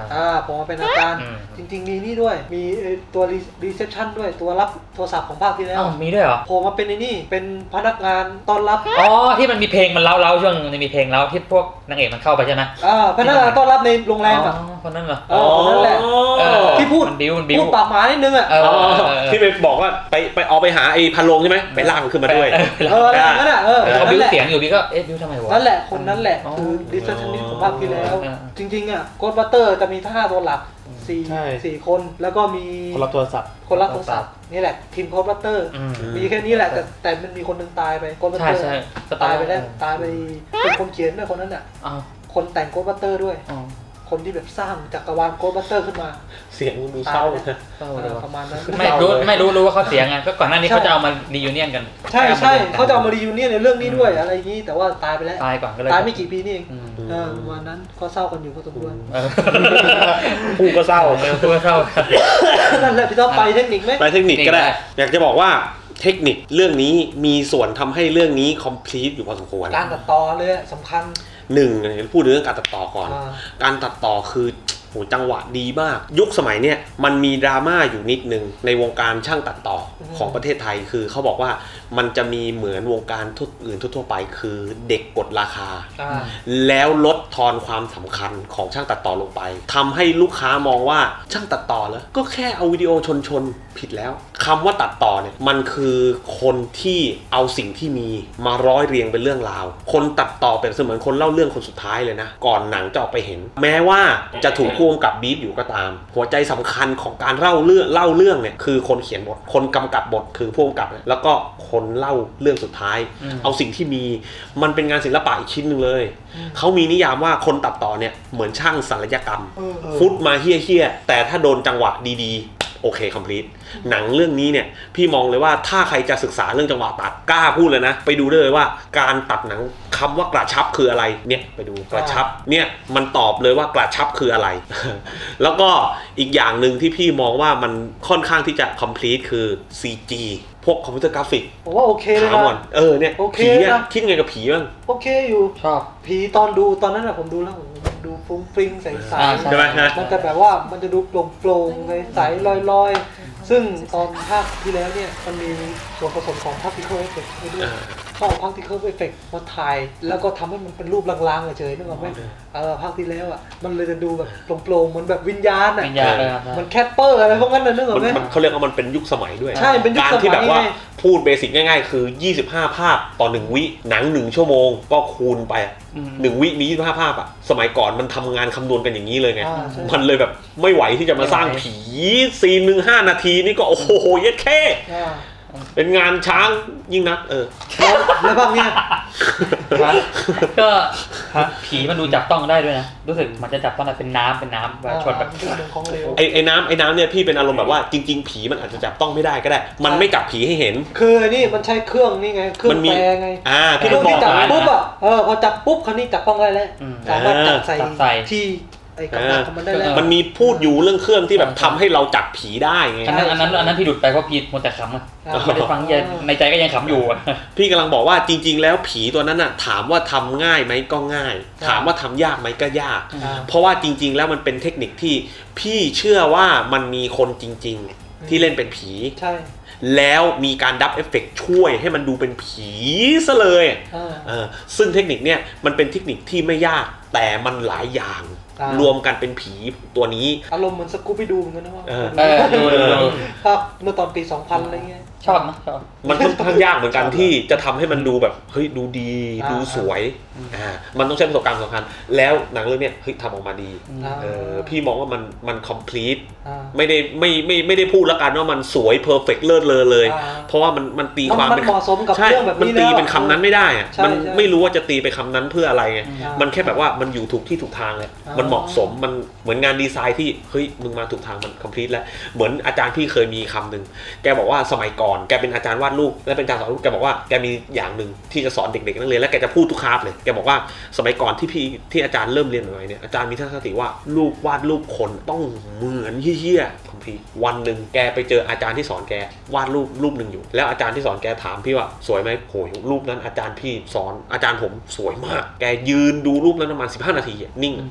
ผมมาเป็นอาจารย์จริงๆมีนี่ด้วยมีตัวรีเซพชันด้วยตัวรับโทรศัพท์ของภาคที่แล้วมีด้วยเหรอผมมาเป็นไอ้นี่เป็นพนักงานต้อนรับอ๋อที่มันมีเพลงมันเล้าๆช่วงมันมีเพลงเล้าที่พวกนางเอกมันเข้าไปใช่ไหมอ่าพนักงานต้อนรับในโรงแรมอ่ะคนนั้นเหรออ๋อคนนั้นแหละที่พูดพูดปากหมานิดนึงอ่ะที่ไปบอกว่าไปไปเอาไปหาไอ้พันโลงใช่ไหมไปลากมันขึ้นมาด้วยเออนั่นแหละเออเขาบิ้วเสียงอยู่พี่ก็เอ๊ะบิ้วทำไมวะนั่นแหละคนนั้นแหละคือดิสเซชันนิสของภาคที่แล้วจริงๆอ่ะโกดบัตเตอร์จะมีห้าตัวหลักสี่สี่คนแล้วก็มีคนรับโทรศัพท์คนรับโทรศัพท์นี่แหละทีมโกดบัตเตอร์มีแค่นี้แหละแต่แต่มันมีคนนึงตายไปโกดบัตเตอร์ตายไปแล้วตายไปเป็นคนเขียนด้วยคนนั้นอ่ะคนแต่งโกดบัตเตอร์ด้วยคนที่แบบสร้างจักรวาลโกดบัตเตอร์ขึ้นมาเสียงดูเศร้าประมาณนั้นไม่รู้ไม่รู้รู้ว่าเขาเสียงไงก็ก่อนหน้านี้เขาจะเอามารียูเนียนกันใช่ใช่เขาจะเอามารียูเนียนในเรื่องนี้ด้วยอะไรอย่างนี้แต่ว่าตายไปแล้วตายก่อนก็เลยตายไม่กี่ปีนี่เองวันนั้นก็เศร้ากันอยู่พอสมควรพูดก็เศร้าพูดก็เศร้านั่นแหละพี่ต้องไปเทคนิคไหมไปเทคนิคก็ได้อยากจะบอกว่าเทคนิคเรื่องนี้มีส่วนทำให้เรื่องนี้คอมพลีทอยู่พอสมควรการตัดต่อเลยสำคัญหนึ่งพูดเรื่องการตัดต่อก่อนการตัดต่อคือโหจังหวะดีมากยุคสมัยเนี้ยมันมีดราม่าอยู่นิดนึงในวงการช่างตัดต่อของประเทศไทยคือเขาบอกว่ามันจะมีเหมือนวงการทุกอื่นทั่วไปคือเด็กกดราคาแล้วลดทอนความสำคัญของช่างตัดต่อลงไปทำให้ลูกค้ามองว่าช่างตัดต่อแล้วก็แค่เอาวิดีโอชนชนผิดแล้วคำว่าตัดต่อเนี่ยมันคือคนที่เอาสิ่งที่มีมาร้อยเรียงเป็นเรื่องราวคนตัดต่อเป็นเสมือนคนเล่าเรื่องคนสุดท้ายเลยนะก่อนหนังจะออกไปเห็นแม้ว่าจะถูกพ่วงกับบีฟอยู่ก็ตามหัวใจสำคัญของการเล่าเรื่องเล่าเรื่องเนี่ยคือคนเขียนบทคนกำกับบทคือพ่วงกับแล้วก็คนเล่าเรื่องสุดท้ายเอาสิ่งที่มีมันเป็นงานศิลปะอีกชิ้นหนึ่งเลยเขามีนิยามว่าคนตัดต่อเนี่ยเหมือนช่างศัลยกรรมฟุตมาเฮี้ยเฮี้ยแต่ถ้าโดนจังหวะดีๆโอเคคอมพลีทหนังเรื่องนี้เนี่ยพี่มองเลยว่าถ้าใครจะศึกษาเรื่องจังหวะตัดกล้าพูดเลยนะไปดูได้เลยว่าการตัดหนังคำว่ากระชับคืออะไรเนี่ยไปดูกระชับเนี่ยมันตอบเลยว่ากระชับคืออะไร แล้วก็อีกอย่างหนึ่งที่พี่มองว่ามันค่อนข้างที่จะคอมพลีทคือ ซี จี พวกคอมพิวเตอร์กราฟิกผมว่าโอเคเลยนะเออเนี่ยผีเนี่ยคิดไงกับผีบ้างโอเคอยู่ชอบผีตอนดูตอนนั้นอะผมดูแล้วดูฟุ้งฟิ้งใสๆใช่ไหมมันจะแบบว่ามันจะดูโปร่งๆใสๆลอยๆซึ่งตอนภาคที่แล้วเนี่ยมันมีส่วนผสมของ particle effect ด้วยเข้า particle effect มาถ่ายแล้วก็ทำให้มันเป็นรูปลางๆเฉยๆนึกออกไหมเออภาคที่แล้วอ่ะมันเลยจะดูแบบโปร่งๆเหมือนแบบวิญญาณอ่ะมันแคปเปอร์อะไรพวกนั้นนึกออกไหมเขาเรียกว่ามันเป็นยุคสมัยด้วยใช่เป็นยุคสมัยการที่แบบว่าพูดเบสิกง่ายๆคือยี่สิบห้าภาพต่อหนึ่งวิหนังหนึ่งชั่วโมงก็คูณไปหนึ่งวิมียี่สิบห้าภาพอ่ะสมัยก่อนมันทำงานคำนวณกันอย่างนี้เลยไงมันเลยแบบไม่ไหวที่จะมาสร้างผีซีนหนึ่งห้านาทีนี่ก็โอ้โหเย็ดแค่เป็นงานช้างยิ่งนักเออแล้วบ้างเนี่ยก็ผีมันดูจับต้องได้ด้วยนะรู้สึกมันจะจับต้องได้เป็นน้ำเป็นน้ำแบบชนแบบไอ้ไอ้น้ำไอ้น้ำเนี่ยพี่เป็นอารมณ์แบบว่าจริงๆผีมันอาจจะจับต้องไม่ได้ก็ได้มันไม่จับผีให้เห็นคือนี่มันใช้เครื่องนี่ไงเครื่องแปลไงอ่าพี่บอกจับปุ๊บอ่ะเออพอจับปุ๊บคราวนี้จับต้องได้แล้วสามารถจับใส่ที่มันมีพูดอยู่เรื่องเครื่องที่แบบทำให้เราจับผีได้ไงอันนั้นอันนั้นอันนั้นพี่หลุดไปเพราะพี่มัวแต่ขำอ่ะไม่ได้ฟังในใจก็ยังขำอยู่พี่กำลังบอกว่าจริงๆแล้วผีตัวนั้นน่ะถามว่าทำง่ายไหมก็ง่ายถามว่าทำยากไหมก็ยากเพราะว่าจริงๆแล้วมันเป็นเทคนิคที่พี่เชื่อว่ามันมีคนจริงๆที่เล่นเป็นผีใช่แล้วมีการดับเอฟเฟกต์ช่วยให้มันดูเป็นผีซะเลยเออซึ่งเทคนิคเนี่ยมันเป็นเทคนิคที่ไม่ยากแต่มันหลายอย่างรวมกันเป็นผีตัวนี้อารมณ์เหมือนสกู๊ปปี้ดูเหมือนกันนะว่าเออดูดูภาพเมื่อตอนปีสองพันอะไรเงี้ยชอบนะชอบมันค่อนข้างยากเหมือนกันที่จะทำให้มันดูแบบเฮ้ยดูดีดูสวยอ่ามันต้องใช้ประสบการณ์สำคัญแล้วหนังเรื่องนี้เฮ้ยทำออกมาดีเออพี่มองว่ามันมันคอมพลีทไม่ได้ไม่ไม่ไม่ได้พูดละกันว่ามันสวยเพอร์เฟกต์เลิศเลอเลยเพราะว่ามันมันตีความเป็นเหมาะสมกับเรื่องแบบนี้มันตีเป็นคำนั้นไม่ได้อะมันไม่รู้ว่าจะตีไปคำนั้นเพื่ออะไรไงมันแค่แบบว่ามันอยู่ถูกที่ถูกทางเลยมันเหมาะสมมันเหมือนงานดีไซน์ที่เฮ้ยมึงมาถูกทางมันคอมพลีทแล้วเหมือนอาจารย์พี่เคยมีคำหนึ่งแกบอกว่าสมัยก่อนแกเป็นอาจารย์วาดรูปและเป็นอาจารย์สอนรูปแกบอกว่าแกมีอย่างหนึ่งที่จะสอนเด็กๆนักเรียนและแกจะพูดทุกคาบเลยแกบอกว่าสมัยก่อนที่พี่ที่อาจารย์เริ่มเรียนใหม่เนี่ยอาจารย์มีทัศนคติว่ารูปวาดรูปคนต้องเหมือนเหี้ยๆคอมพลีทวันหนึ่งแกไปเจออาจารย์ที่สอนแกวาดรูปรูปหนึ่งอยู่แล้วอาจารย์ที่สอนแกถามพี่ว่าสวยไหมโหยรูปนั้นอาจารย์พี่สอนอาจารย์ผมสวยมากแกยืนดูรูปนั้นประมาณสิบห้านาทีนิ่งแล้วลบ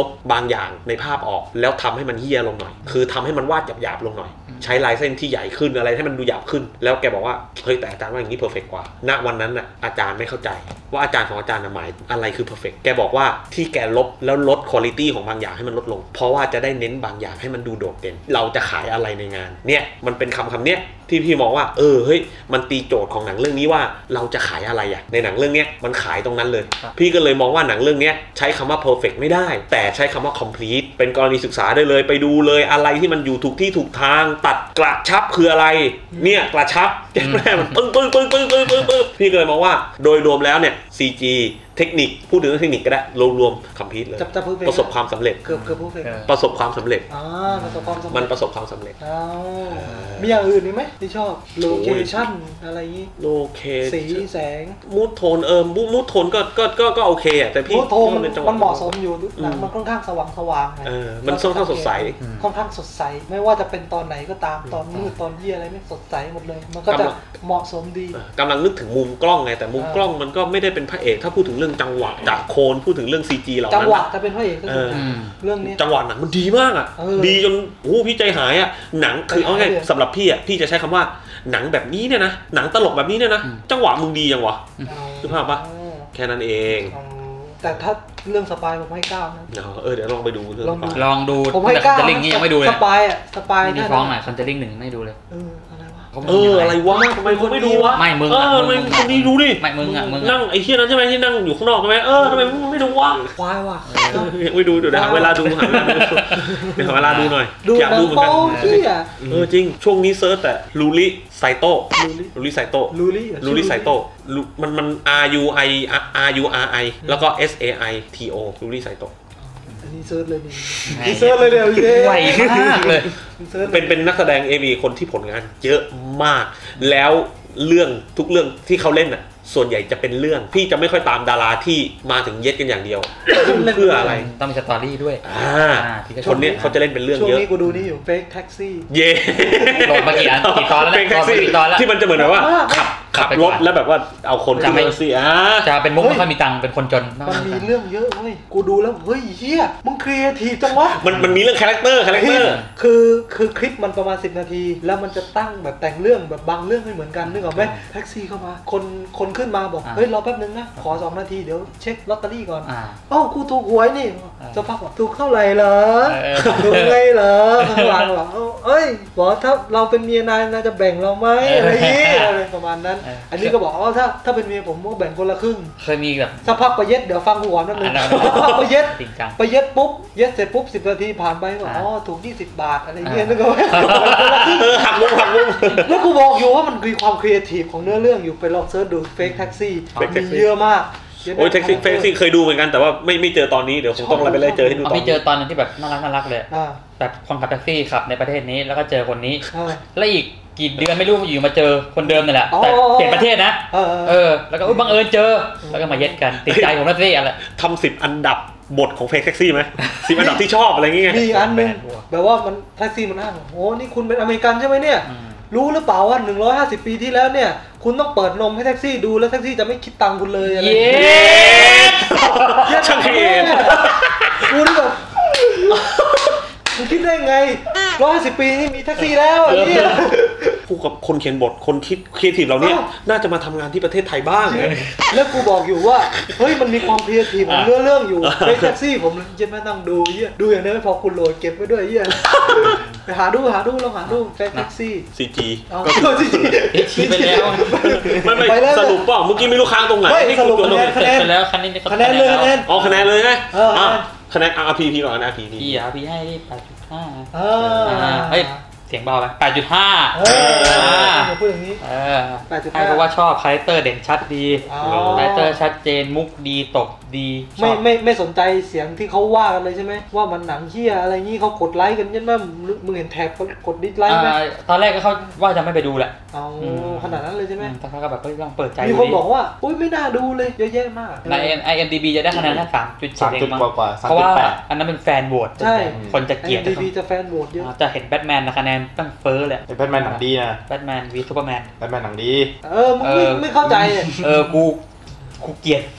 บางอย่างในภาพออกแล้วทำให้มันเหี้ยลงหน่อยคือทำให้มันวาดหยาบๆลงหน่อยใช้ลายเส้นที่ใหญ่ขึ้นอะไรให้มันดูหยาบขึ้นแล้วแกบอกว่าเฮ้ยแต่อาจารย์ว่าอย่างนี้เพอร์เฟกต์กว่าณวันนั้นน่ะอาจารย์ไม่เข้าใจว่าอาจารย์ของอาจารย์หมายอะไรคือเพอร์เฟกต์แกบอกว่าที่แกลบแล้วลดคุณภาพของบางอย่างให้มันลดลงเพราะว่าจะได้เน้นบางอย่างให้มันดูโดดเด่นเราจะขายอะไรในงานเนี่ยมันเป็นคำคำเนี้ยที่พี่มองว่าเออเฮ้ยมันตีโจทย์ของหนังเรื่องนี้ว่าเราจะขายอะไรอะในหนังเรื่องนี้มันขายตรงนั้นเลยพี่ก็เลยมองว่าหนังเรื่องนี้ใช้คำว่า perfect ไม่ได้แต่ใช้คำว่า complete เป็นกรณีศึกษาได้เลยไปดูเลยอะไรที่มันอยู่ถูกที่ถูกทางตัดกระชับคืออะไรเนี่ยกระชับแม่มันปึ้งปึ้งปึ้งปึ้งปึ้งปึ้งปึ้งพี่ก็เลยมองว่าโดยรวมแล้วเนี่ย ซี จี เทคนิคพูดถึงเรื่องเทคนิคก็ได้รวมๆ complete เลยประสบความสำเร็จเกือบเกือบ perfect ประสบความสำเร็จอ่าประสบความสำเร็จมันประสบความสำเร็จอ้าวมีอย่างอื่นไหมที่ชอบโลเคชั่นอะไรงี้โลเคสีแสงมูดโทนเออมูดโทนก็ก็ก็ก็โอเคอ่ะแต่พี่มูดโทนมันเหมาะสมอยู่หนังมันค่อนข้างสว่างสว่างเออมันค่อนข้างสดใสค่อนข้างสดใสไม่ว่าจะเป็นตอนไหนก็ตามตอนมืดตอนเหี้ยอะไรไม่สดใสหมดเลยมันก็จะเหมาะสมดีกำลังนึกถึงมุมกล้องไงแต่มุมกล้องมันก็ไม่ได้เป็นพระเอกถ้าพูดถึงเรื่องจังหวะจากโคนพูดถึงเรื่อง ซี จี เหล่านั้นจังหวะจะเป็นพระเอกก็คือเรื่องนี้จังหวะหนังมันดีมากอ่ะดีจนโอ้พี่ใจหายอ่ะหนังคือเอาไงสำหรับพี่อ่ะพี่จะใช้คำว่าหนังแบบนี้เนี่ยนะหนังตลกแบบนี้เนี่ยนะจังหวะมึงดียังวะคือภาพปะแค่นั้นเองแต่ถ้าเรื่องสปายผมให้เก้านะเออเดี๋ยวลองไปดูเรื่องลองดูผมให้เก้าคันเจลิงนี่ยังไม่ดูเลยสปายอ่ะสปายนี่ฟ้องหน่อยคันเจลิงหนึ่งไม่ดูเลยเอออะไรวะเอออะไรวะทำไมคนไม่ดูวะไม่มึงเออไม่คนนี้ดูดิไม่มึงอ่ะมึงนั่งไอ้เหี้ยนั้นใช่ไหมที่นั่งอยู่ข้างนอกใช่ไหมเออทำไมมึงไม่ดูวะควายว่ะไม่ดูเดี๋ยวหาเวลาดูหาเวลาดูเดี๋ยวหาเวลาดูหน่อยอยากดูเหมือนกันเออจริงช่วงนี้เซิร์ชแต่ลูริไซโต้ลูริไซโต้ลูริลูริไซโต้มันมัน R U I R U R I แล้วก็ S A I T O ลูริไซโต้นี่เซิร์ชเลยนี่เซิร์ชเลยเดี๋ยวไวมากเลยเป็นเป็นนักแสดง เอ วี คนที่ผลงานเยอะมากแล้วเรื่องทุกเรื่องที่เขาเล่นน่ะส่วนใหญ่จะเป็นเรื่องพี่จะไม่ค่อยตามดาราที่มาถึงเย็ดกันอย่างเดียวเพื่ออะไรต้องมีสตอรี่ด้วยอ่าคนนี้เขาจะเล่นเป็นเรื่องเยอะช่วงนี้กูดูนี่อยู่ Fake Taxi เย่ลงมากี่อันกี่ตอนแล้ว Fake Taxi ที่มันจะเหมือนแบบว่าขับขับรถแล้วแบบว่าเอาคนจะไม่สิอ่าจะเป็นมุกไม่ค่อยมีตังค์เป็นคนจนมันมีเรื่องเยอะเว้ยกูดูแล้วเฮ้ยเฮียมึงครีเอทีฟจังวะมันมันมีเรื่องคาแรคเตอร์คาแรคเตอร์คือคือคลิปมันประมาณสิบนาทีแล้วมันจะตั้งแบบแต่งเรื่องแบบบางเรื่องไม่เหมือนกันนึกออกไหมแท็กซี่เข้ามาคนคนขึ้นมาบอกเฮ้ยรอแป๊บนึงนะขอสองนาทีเดี๋ยวเช็คลอตเตอรี่ก่อนอ้าวกูถูกหวยนี่จะพักบอกถูกเท่าไหร่เหรอถูกไงเหรอข้างหลังบอกเอ้ยบอกถ้าเราเป็นเมียนายนายจะแบ่งเราไหมอะไรอย่างเงี้ยอะไรประมาณนั้นอันนี้ก็บอกอ๋อถ้าถ้าเป็นเมียผมก็แบ่งคนละครึ่งเคยมีแบบสักพักไปเย็ดเดี๋ยวฟังหัวนั่นเลยไปเย็ดไปเย็ดปุ๊บเย็ดเสร็จปุ๊บสิบนาทีผ่านไปบอกอ๋อถูกยี่สิบบาทอะไรเงี้ยนึกว่าหักมุกหักมุกแล้วกูบอกอยู่ว่ามันมีความครีเอทีฟของเนื้อเรื่องอยู่ไปลองเซิร์ชดู Fake Taxi มีเยอะมากโอ้ยแท็กซี่แท็กซี่เคยดูเหมือนกันแต่ว่าไม่ไม่เจอตอนนี้เดี๋ยวคงต้องไปไล่เจอให้ดูตอนไม่เจอตอนนึงที่แบบน่ารักน่ารักเลยแบบคนขับแท็กซี่ขับในประเทศนี้แล้วก็เจอคนนี้แล้วอีกกี่เดือนไม่รู้อยู่มาเจอคนเดิมนี่แหละแต่เปลี่ยนประเทศนะเออแล้วก็บังเอิญเจอแล้วก็มาเย็ดกันติดใจของแท็กซี่อะไรทำสิบอันดับบทของเฟคแท็กซี่ไหมสิบอันดับที่ชอบอะไรเงี้ยมีอันนึงแบบว่ามันแท็กซี่มันอ้างโอ้นี่คุณเป็นอเมริกันใช่ไหมเนี่ยรู้หรือเปล่าว่าหนึ่งร้อยห้าสิบปีที่แล้วเนี่ยคุณต้องเปิดนมให้แท็กซี่ดูแล้วแท็กซี่จะไม่คิดตังค์คุณเลยอะไรเย้ช่างเขียนกูนี่แบบคุณคิดได้ไงร้อยห้าสิบปีนี่มีแท็กซี่แล้วอันนี้ผู้กับคนเขียนบทคนคิดครีเอทีฟเราเนี่ยน่าจะมาทำงานที่ประเทศไทยบ้างแล้วกูบอกอยู่ว่าเฮ้ยมันมีความครีเอทีฟของเรื่องเรื่องอยู่ในแท็กซี่ผมจะไม่ต้องดูเหี้ยดูอย่างนี้ไม่พอคุณโหลดเก็บไว้ด้วยเหี้ยไปหาดูหาดูลองหาดูแท็กซี่ซี จีก็คือซีจีไปแล้วไม่ไม่สรุปเปล่าเมื่อกี้ไม่รู้ค้างตรงไหนสรุปคะแนนคะแนนไปแล้วคะแนนคะแนนเลยคะแนนอ๋อคะแนนเลยไงคะแนน อาร์ พี พี ก่อนนะ อาร์ พี พีพี่ อาร์ พี ให้ได้ แปดจุดห้า เออเฮ้ยเสียงเบาไป แปดจุดห้าเออพูดอย่างนี้เออให้เพราะว่าชอบคาแรคเตอร์เด่นชัดดีคาแรคเตอร์ชัดเจนมุกดีตบดีไม่ไม่ไม่สนใจเสียงที่เขาว่ากันเลยใช่ไหมว่ามันหนังเหี้ยอะไรงี้เขากดไลค์กันยันว่ามึงเห็นแท็กเขากดดิสไลค์ไหมตอนแรกก็เขาว่าจะไม่ไปดูแหละเอาขนาดนั้นเลยใช่ไหมแต่เขาก็แบบลองเปิดใจมีคนบอกว่าอุ้ยไม่น่าดูเลยเยอะแยะมากใน ไอ เอ็ม ดี บี จะได้คะแนนแค่สามจุดเจ็ดเองมั้งเพราะว่าอันนั้นเป็นแฟนโหวตใช่คนจะเกลียดไอ เอ็ม ดี บี จะแฟนโหวตเยอะจะเห็นแบทแมนนะคะแนนตั้งเฟ้อเลยแบทแมนหนังดีนะแบทแมนวีซูเปอร์แมนแบทแมนหนังดีเออมึงไม่เข้าใจเออกูกูเกลียด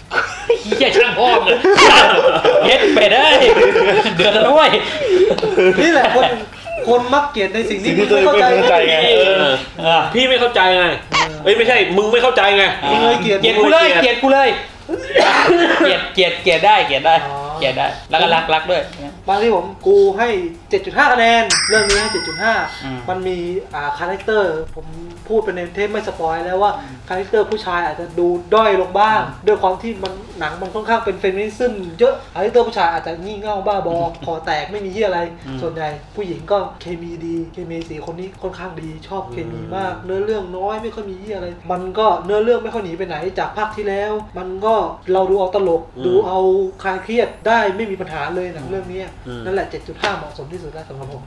เหี้ยช่างพ่อเลยเย็ดเป็ดเอ้ยเดือดแล้วด้วยนี่แหละคนคนมักเกลียดในสิ่งที่ไม่เข้าใจไงพี่ไม่เข้าใจไงเอ้ยไม่ใช่มึงไม่เข้าใจไงมึงเลยเกลียดเกลียดกูเลยเกลียดกูเลยเกลียดเกลียดเกลียดได้เกลียดได้เกลียดได้แล้วก็รักรักด้วยบางที่ผมกูให้ เจ็ดจุดห้า คะแนนเรื่องนี้ให้ เจ็ดจุดห้า มันมีอ่าคาแรคเตอร์ผมพูดไปในเทปไม่สปอยแล้วว่าคาแรคเตอร์ผู้ชายอาจจะดูด้อยลงบ้างด้วยความที่มันหนังมันค่อนข้างเป็นเฟมินิซึมเยอะคาแรคเตอร์ผู้ชายอาจจะงี่เง่าบ้าบอคอแตกไม่มีเหี้ยอะไรส่วนใหญ่ผู้หญิงก็เคมีดีเคมีสีคนนี้ค่อนข้างดีชอบเคมีมากเนื้อเรื่องน้อยไม่ค่อยมีเหี้ยอะไรมันก็เนื้อเรื่องไม่ค่อยหนีไปไหนจากภาคที่แล้วมันก็เราดูเอาตลกดูเอาคลายเครียดได้ไม่มีปัญหาเลยหนังเรื่องนี้นั่นแหละ เจ็ดจุดห้า เหมาะสมที่สุดแล้วสำหรับผม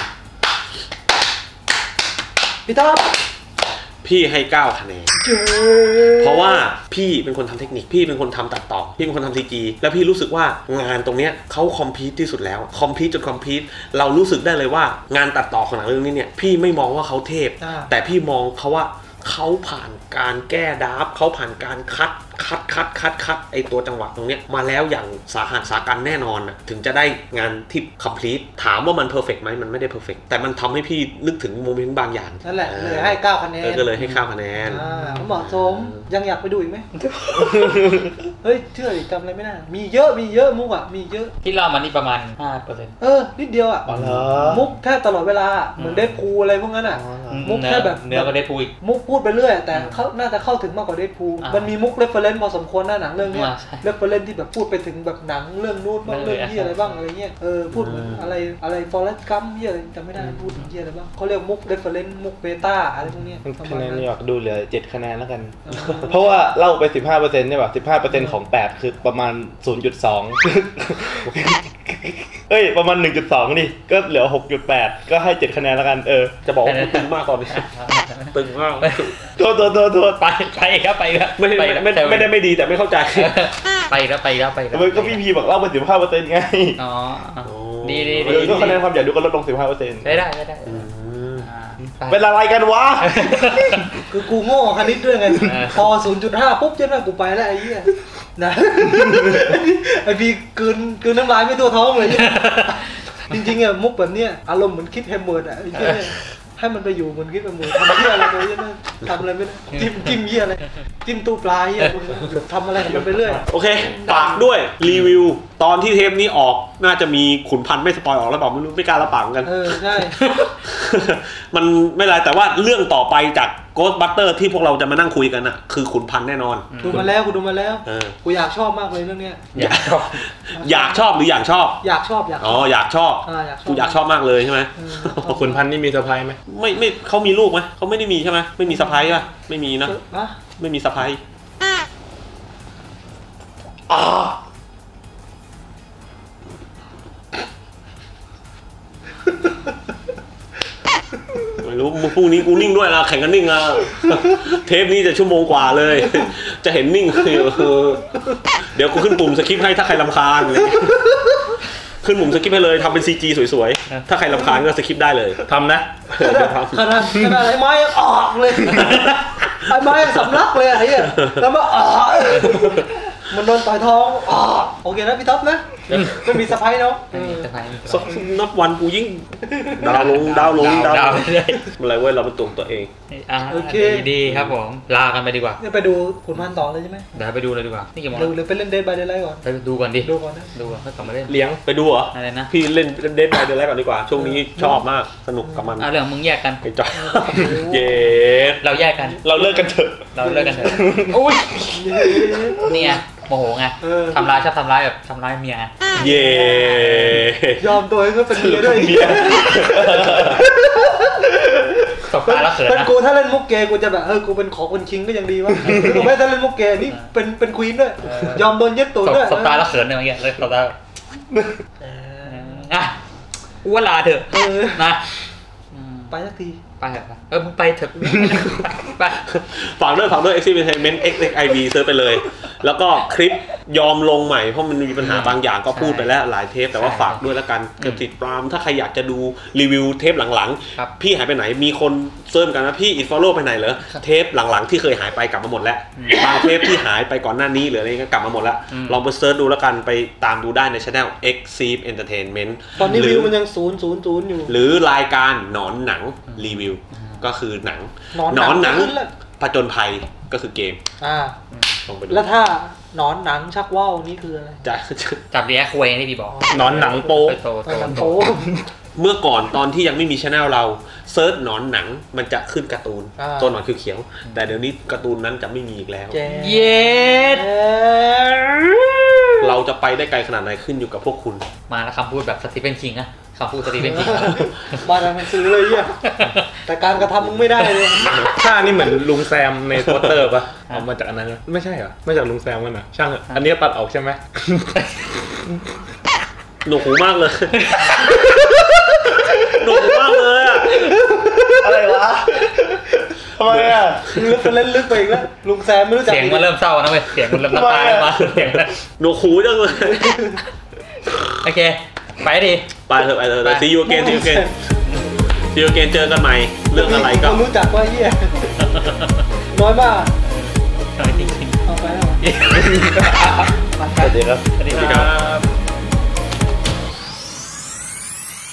พี่ต๊อบพี่ให้เก้าคะแนนเพราะว่าพี่เป็นคนทำเทคนิคพี่เป็นคนทำตัดต่อพี่เป็นคนทำซีจีแล้วพี่รู้สึกว่างานตรงเนี้ยเขาคอมพลีทที่สุดแล้วคอมพลีทจนคอมพลีทเรารู้สึกได้เลยว่างานตัดต่อของหนังเรื่องนี้เนี่ยพี่ไม่มองว่าเขาเทพแต่พี่มองเขาว่าเขาผ่านการแก้ดราฟเขาผ่านการคัดคัดคัดคัดคัดไอตัวจังหวะตรงเนี้ยมาแล้วอย่างสาหัสสากันแน่นอนนะถึงจะได้งานที่ complete ถามว่ามัน perfect ไหมมันไม่ได้ perfect แต่มันทำให้พี่นึกถึงโมเมนต์บางอย่างนั่นแหละเลยให้เก้าคะแนนก็เลยให้เก้าคะแนนอ่าเหมาะสมยังอยากไปดูอีกไหมเฮ้ยเชื่อดิจำอะไรไม่ได้มีเยอะมีเยอะมุกอ่ะมีเยอะที่เล่ามันนี่ประมาณ ห้าเปอร์เซ็นต์เออนิดเดียวอ่ะมุกแค่ตลอดเวลาเหมือนเดดพูลอะไรพวกนั้นอ่ะมุกแค่แบบเนื้อก็เดดพูลอีกมุกพูดไปเรื่อยแต่เขาน่าจะเข้าถึงมากกว่าเดดพูลมันมีมุกเรฟเฟอเรนซ์พอสมควรหน้าหนังเรื่องนี้เรื่องเล่นที่แบบพูดไปถึงแบบหนังเรื่องนู้นบ้างเรื่องที่อะไรบ้างอะไรเงี้ยเออพูดเหมือนอะไรอะไรฟอเรสต์กัมที่อะไรจำไม่ได้พูดถึงที่อะไรบ้างเขาเรียกมุกเรฟเฟอเรนซ์มุกเบต้าอะไรพวกนี้คะแนนนี่อยากดูเหลือเจ็ดคะแนนแล้วกันเพราะว่าเล่าไป สิบห้าเปอร์เซ็นต์ ใช่ป่ะ สิบห้าเปอร์เซ็นต์ ของแปดคือประมาณ ศูนย์จุดสอง เอ้ยประมาณ หนึ่งจุดสอง ดิก็เหลือ หกจุดแปด ก็ให้เจ็ดคะแนนแล้วกันเออจะบอกว่าตึงมากตอนนี้ตึงมากโทษโทษโทษโทษไปไปครับไปครับไม่ไม่ไม่ได้ไม่ดีแต่ไม่เข้าใจไปแล้วไปแล้วไปแล้วก็พี่พีบอกเล่าไป สิบห้าเปอร์เซ็นต์ ไงอ๋อดีดีดีก็คะแนนความอยากดูก็ลดลง สิบห้าเปอร์เซ็นต์ได้ได้ได้เป็นอะไรกันวะคือกูโง่คณิตด้วยไงพอ ศูนย์จุดห้า ปุ๊บเจ้าหน้ากูไปแล้วไอ้เหี้ยนะไอ้พี่กลืนกลืนน้ำลายไม่ตัวท้องเลยจริงๆอ่ะมุกแบบเนี้ยอารมณ์เหมือนคิดแฮมเมอร์อ่ะไอ้เหี้ยให้มันไปอยู่เหมือนคิดแฮมเมอร์ทำเหี้ยอะไรไปเหี้ยนั่นทำอะไรไม่ได้จิ้มจิ้มเหี้ยอะไรจิ้มตู้ปลาเหี้ยทำอะไรของมันไปเรื่อยโอเคฝากด้วยรีวิวตอนที่เทปนี้ออกน่าจะมีขุนพันธุ์ไม่สปอยออกแล้วบอกไม่รู้ไม่กล้ารับปากกันเออใช่มันไม่ไรแต่ว่าเรื่องต่อไปจาก Ghostbuster ที่พวกเราจะมานั่งคุยกันน่ะคือขุนพันธุ์แน่นอนดูมาแล้วกูดูมาแล้วกูอยากชอบมากเลยเรื่องเนี้ยอยากชอบอยากชอบหรืออยากชอบอยากชอบอยากอ๋ออยากชอบกูอยากชอบมากเลยใช่ไหมขุนพันธุ์นี่มีเซอร์ไพรส์ไหมไม่ไม่เขามีลูกไหมเขาไม่ได้มีใช่ไหมไม่มีเซอร์ไพรส์ป่ะไม่มีนะไม่มีเซอร์ไพรส์อ๋อไม่รู้พรุ่งนี้กูนิ่งด้วยนะแข่งกันนิ่งนะเทปนี้จะชั่วโมงกว่าเลยจะเห็นนิ่งเดี๋ยวกูขึ้นปุ่มสคริปต์ให้ถ้าใครรำคาญขึ้นปุ่มสคริปต์ให้เลยทำเป็น ซี จี สวยๆถ้าใครรำคาญก็สคริปต์ได้เลยทำนะขนาดขนาดไอ้ไม้ออกเลยไอ้ไม้สำลักเลยไอ้เหี้ยแล้วมาอ๋อมันโดนต่อยท้องอ๋อโอเคนะพี่ท็อปนะไม่มีสะพายเนาะนับวันกูยิ่งดาวลงดาวลงดาวอะไรเว้ยเราเป็นตัวตัวเองโอเคดีครับผมลากันไปดีกว่าไปดูขุนพันธุ์ต่อเลยใช่ไหมเดี๋ยวไปดูเลยดีกว่านี่กี่โมงหรือไปเล่นเดทบายเดย์ไลท์ก่อนไปดูก่อนดิดูก่อนนะดูก่อนค่อยกลับมาเล่นเลี้ยงไปดูเหรออะไรนะพี่เล่นเดทบายเดย์ไลท์ก่อนดีกว่าช่วงนี้ชอบมากสนุกกับมันอ่ะเรื่องมึงแยกกันไปจอยเย้เราแยกกันเราเลิกกันเถอะเราเลิกกันเถอะอุ้ยเนี่ยโมโหไงทำร้ายชอบทำร้ายแบบทำร้ายเมียเย่ยอมตัวให้เขาเป็นเมียด้วยเมียตบตาแล้วเขินนะเป็นกูถ้าเล่นมุกเกย์กูจะแบบเออกูเป็นขอคนชิงก็ยังดีวะกูไม่ถ้าเล่นมุกเกย์นี่เป็นเป็นควีนด้วยยอมโดนยึดตัวด้วยตบตาแล้วเขินเนี่ยเมื่อกี้เลยตบตาอ่ะกูว่าลาเถอะนะไปสักทีไปเถอะเออมึงไปเถอะไปฝากด้วยฝากด้วย X Entertainment เอ็กซ์ เอ็กซ์ ไอ วี เซิร์ชไปเลยแล้วก็คลิปยอมลงใหม่เพราะมันมีปัญหาบางอย่างก็พูดไปแล้วหลายเทปแต่ว่าฝากด้วยแล้วกันเกิดติดปรามถ้าใครอยากจะดูรีวิวเทปหลังๆพี่หายไปไหนมีคนเซิร์ชกันนะพี่อินฟอลโล่ไปไหนเหรอเทปหลังๆที่เคยหายไปกลับมาหมดแล้วบางเทปที่หายไปก่อนหน้านี้หรืออะไรก็กลับมาหมดแล้วลองไปเซิร์ชดูแล้วกันไปตามดูได้ใน channel Exceed Entertainment ตอนนี้วิวมันยังศูนย์ศูนย์ศูนย์อยู่หรือรายการหนอนหนังรีวิวก็คือหนังหนอนหนังผจญภัยก็คือเกมอ่าแล้วถ้าหนอนหนังชักว่าวนี่คืออะไรจะจับเลี้ยควยที่พี่บอกหนอนหนังโป๊เมื่อก่อนตอนที่ยังไม่มีช anel เราเซิร์ชหนอนหนังมันจะขึ้นการ์ตูนตัวหนอนเขียวๆแต่เดี๋ยวนี้การ์ตูนนั้นจะไม่มีอีกแล้วเย้เราจะไปได้ไกลขนาดไหนขึ้นอยู่กับพวกคุณมาแล้วคำพูดแบบสตีเฟนคิงอะคำพูดสตีเฟนคิงมาทางหนังสือเลยเนี่ยแต่การกระทำมึงไม่ได้เลยท่านี่เหมือนลุงแซมในโปสเตอร์ปะเอามาจากอันนั้นไม่ใช่เหรอไม่จากลุงแซมกันนะช่างอันนี้ตัดออกใช่ไหมหนวกหูมากเลยหนวกหูมากเลยอะอะไรวะทำไมอ่ะลึกไปเล่นลึกไปอีกแล้วลุงแซมไม่รู้จักเสียงมันเริ่มเศร้านะเว้ยเสียงมันเริ่มน้ำตามาเสียงหนวกหูจังเลยโอเคไปดิไปเถอะไปเถอะซีอูเกนซีอูเกนซีอูเกนเจอกันใหม่เรื่องอะไรก็รู้จักว่าเหี้ยน้อยมากน้อยจริงๆเอาไปแล้วสวัสดีครับสวัสดีครับ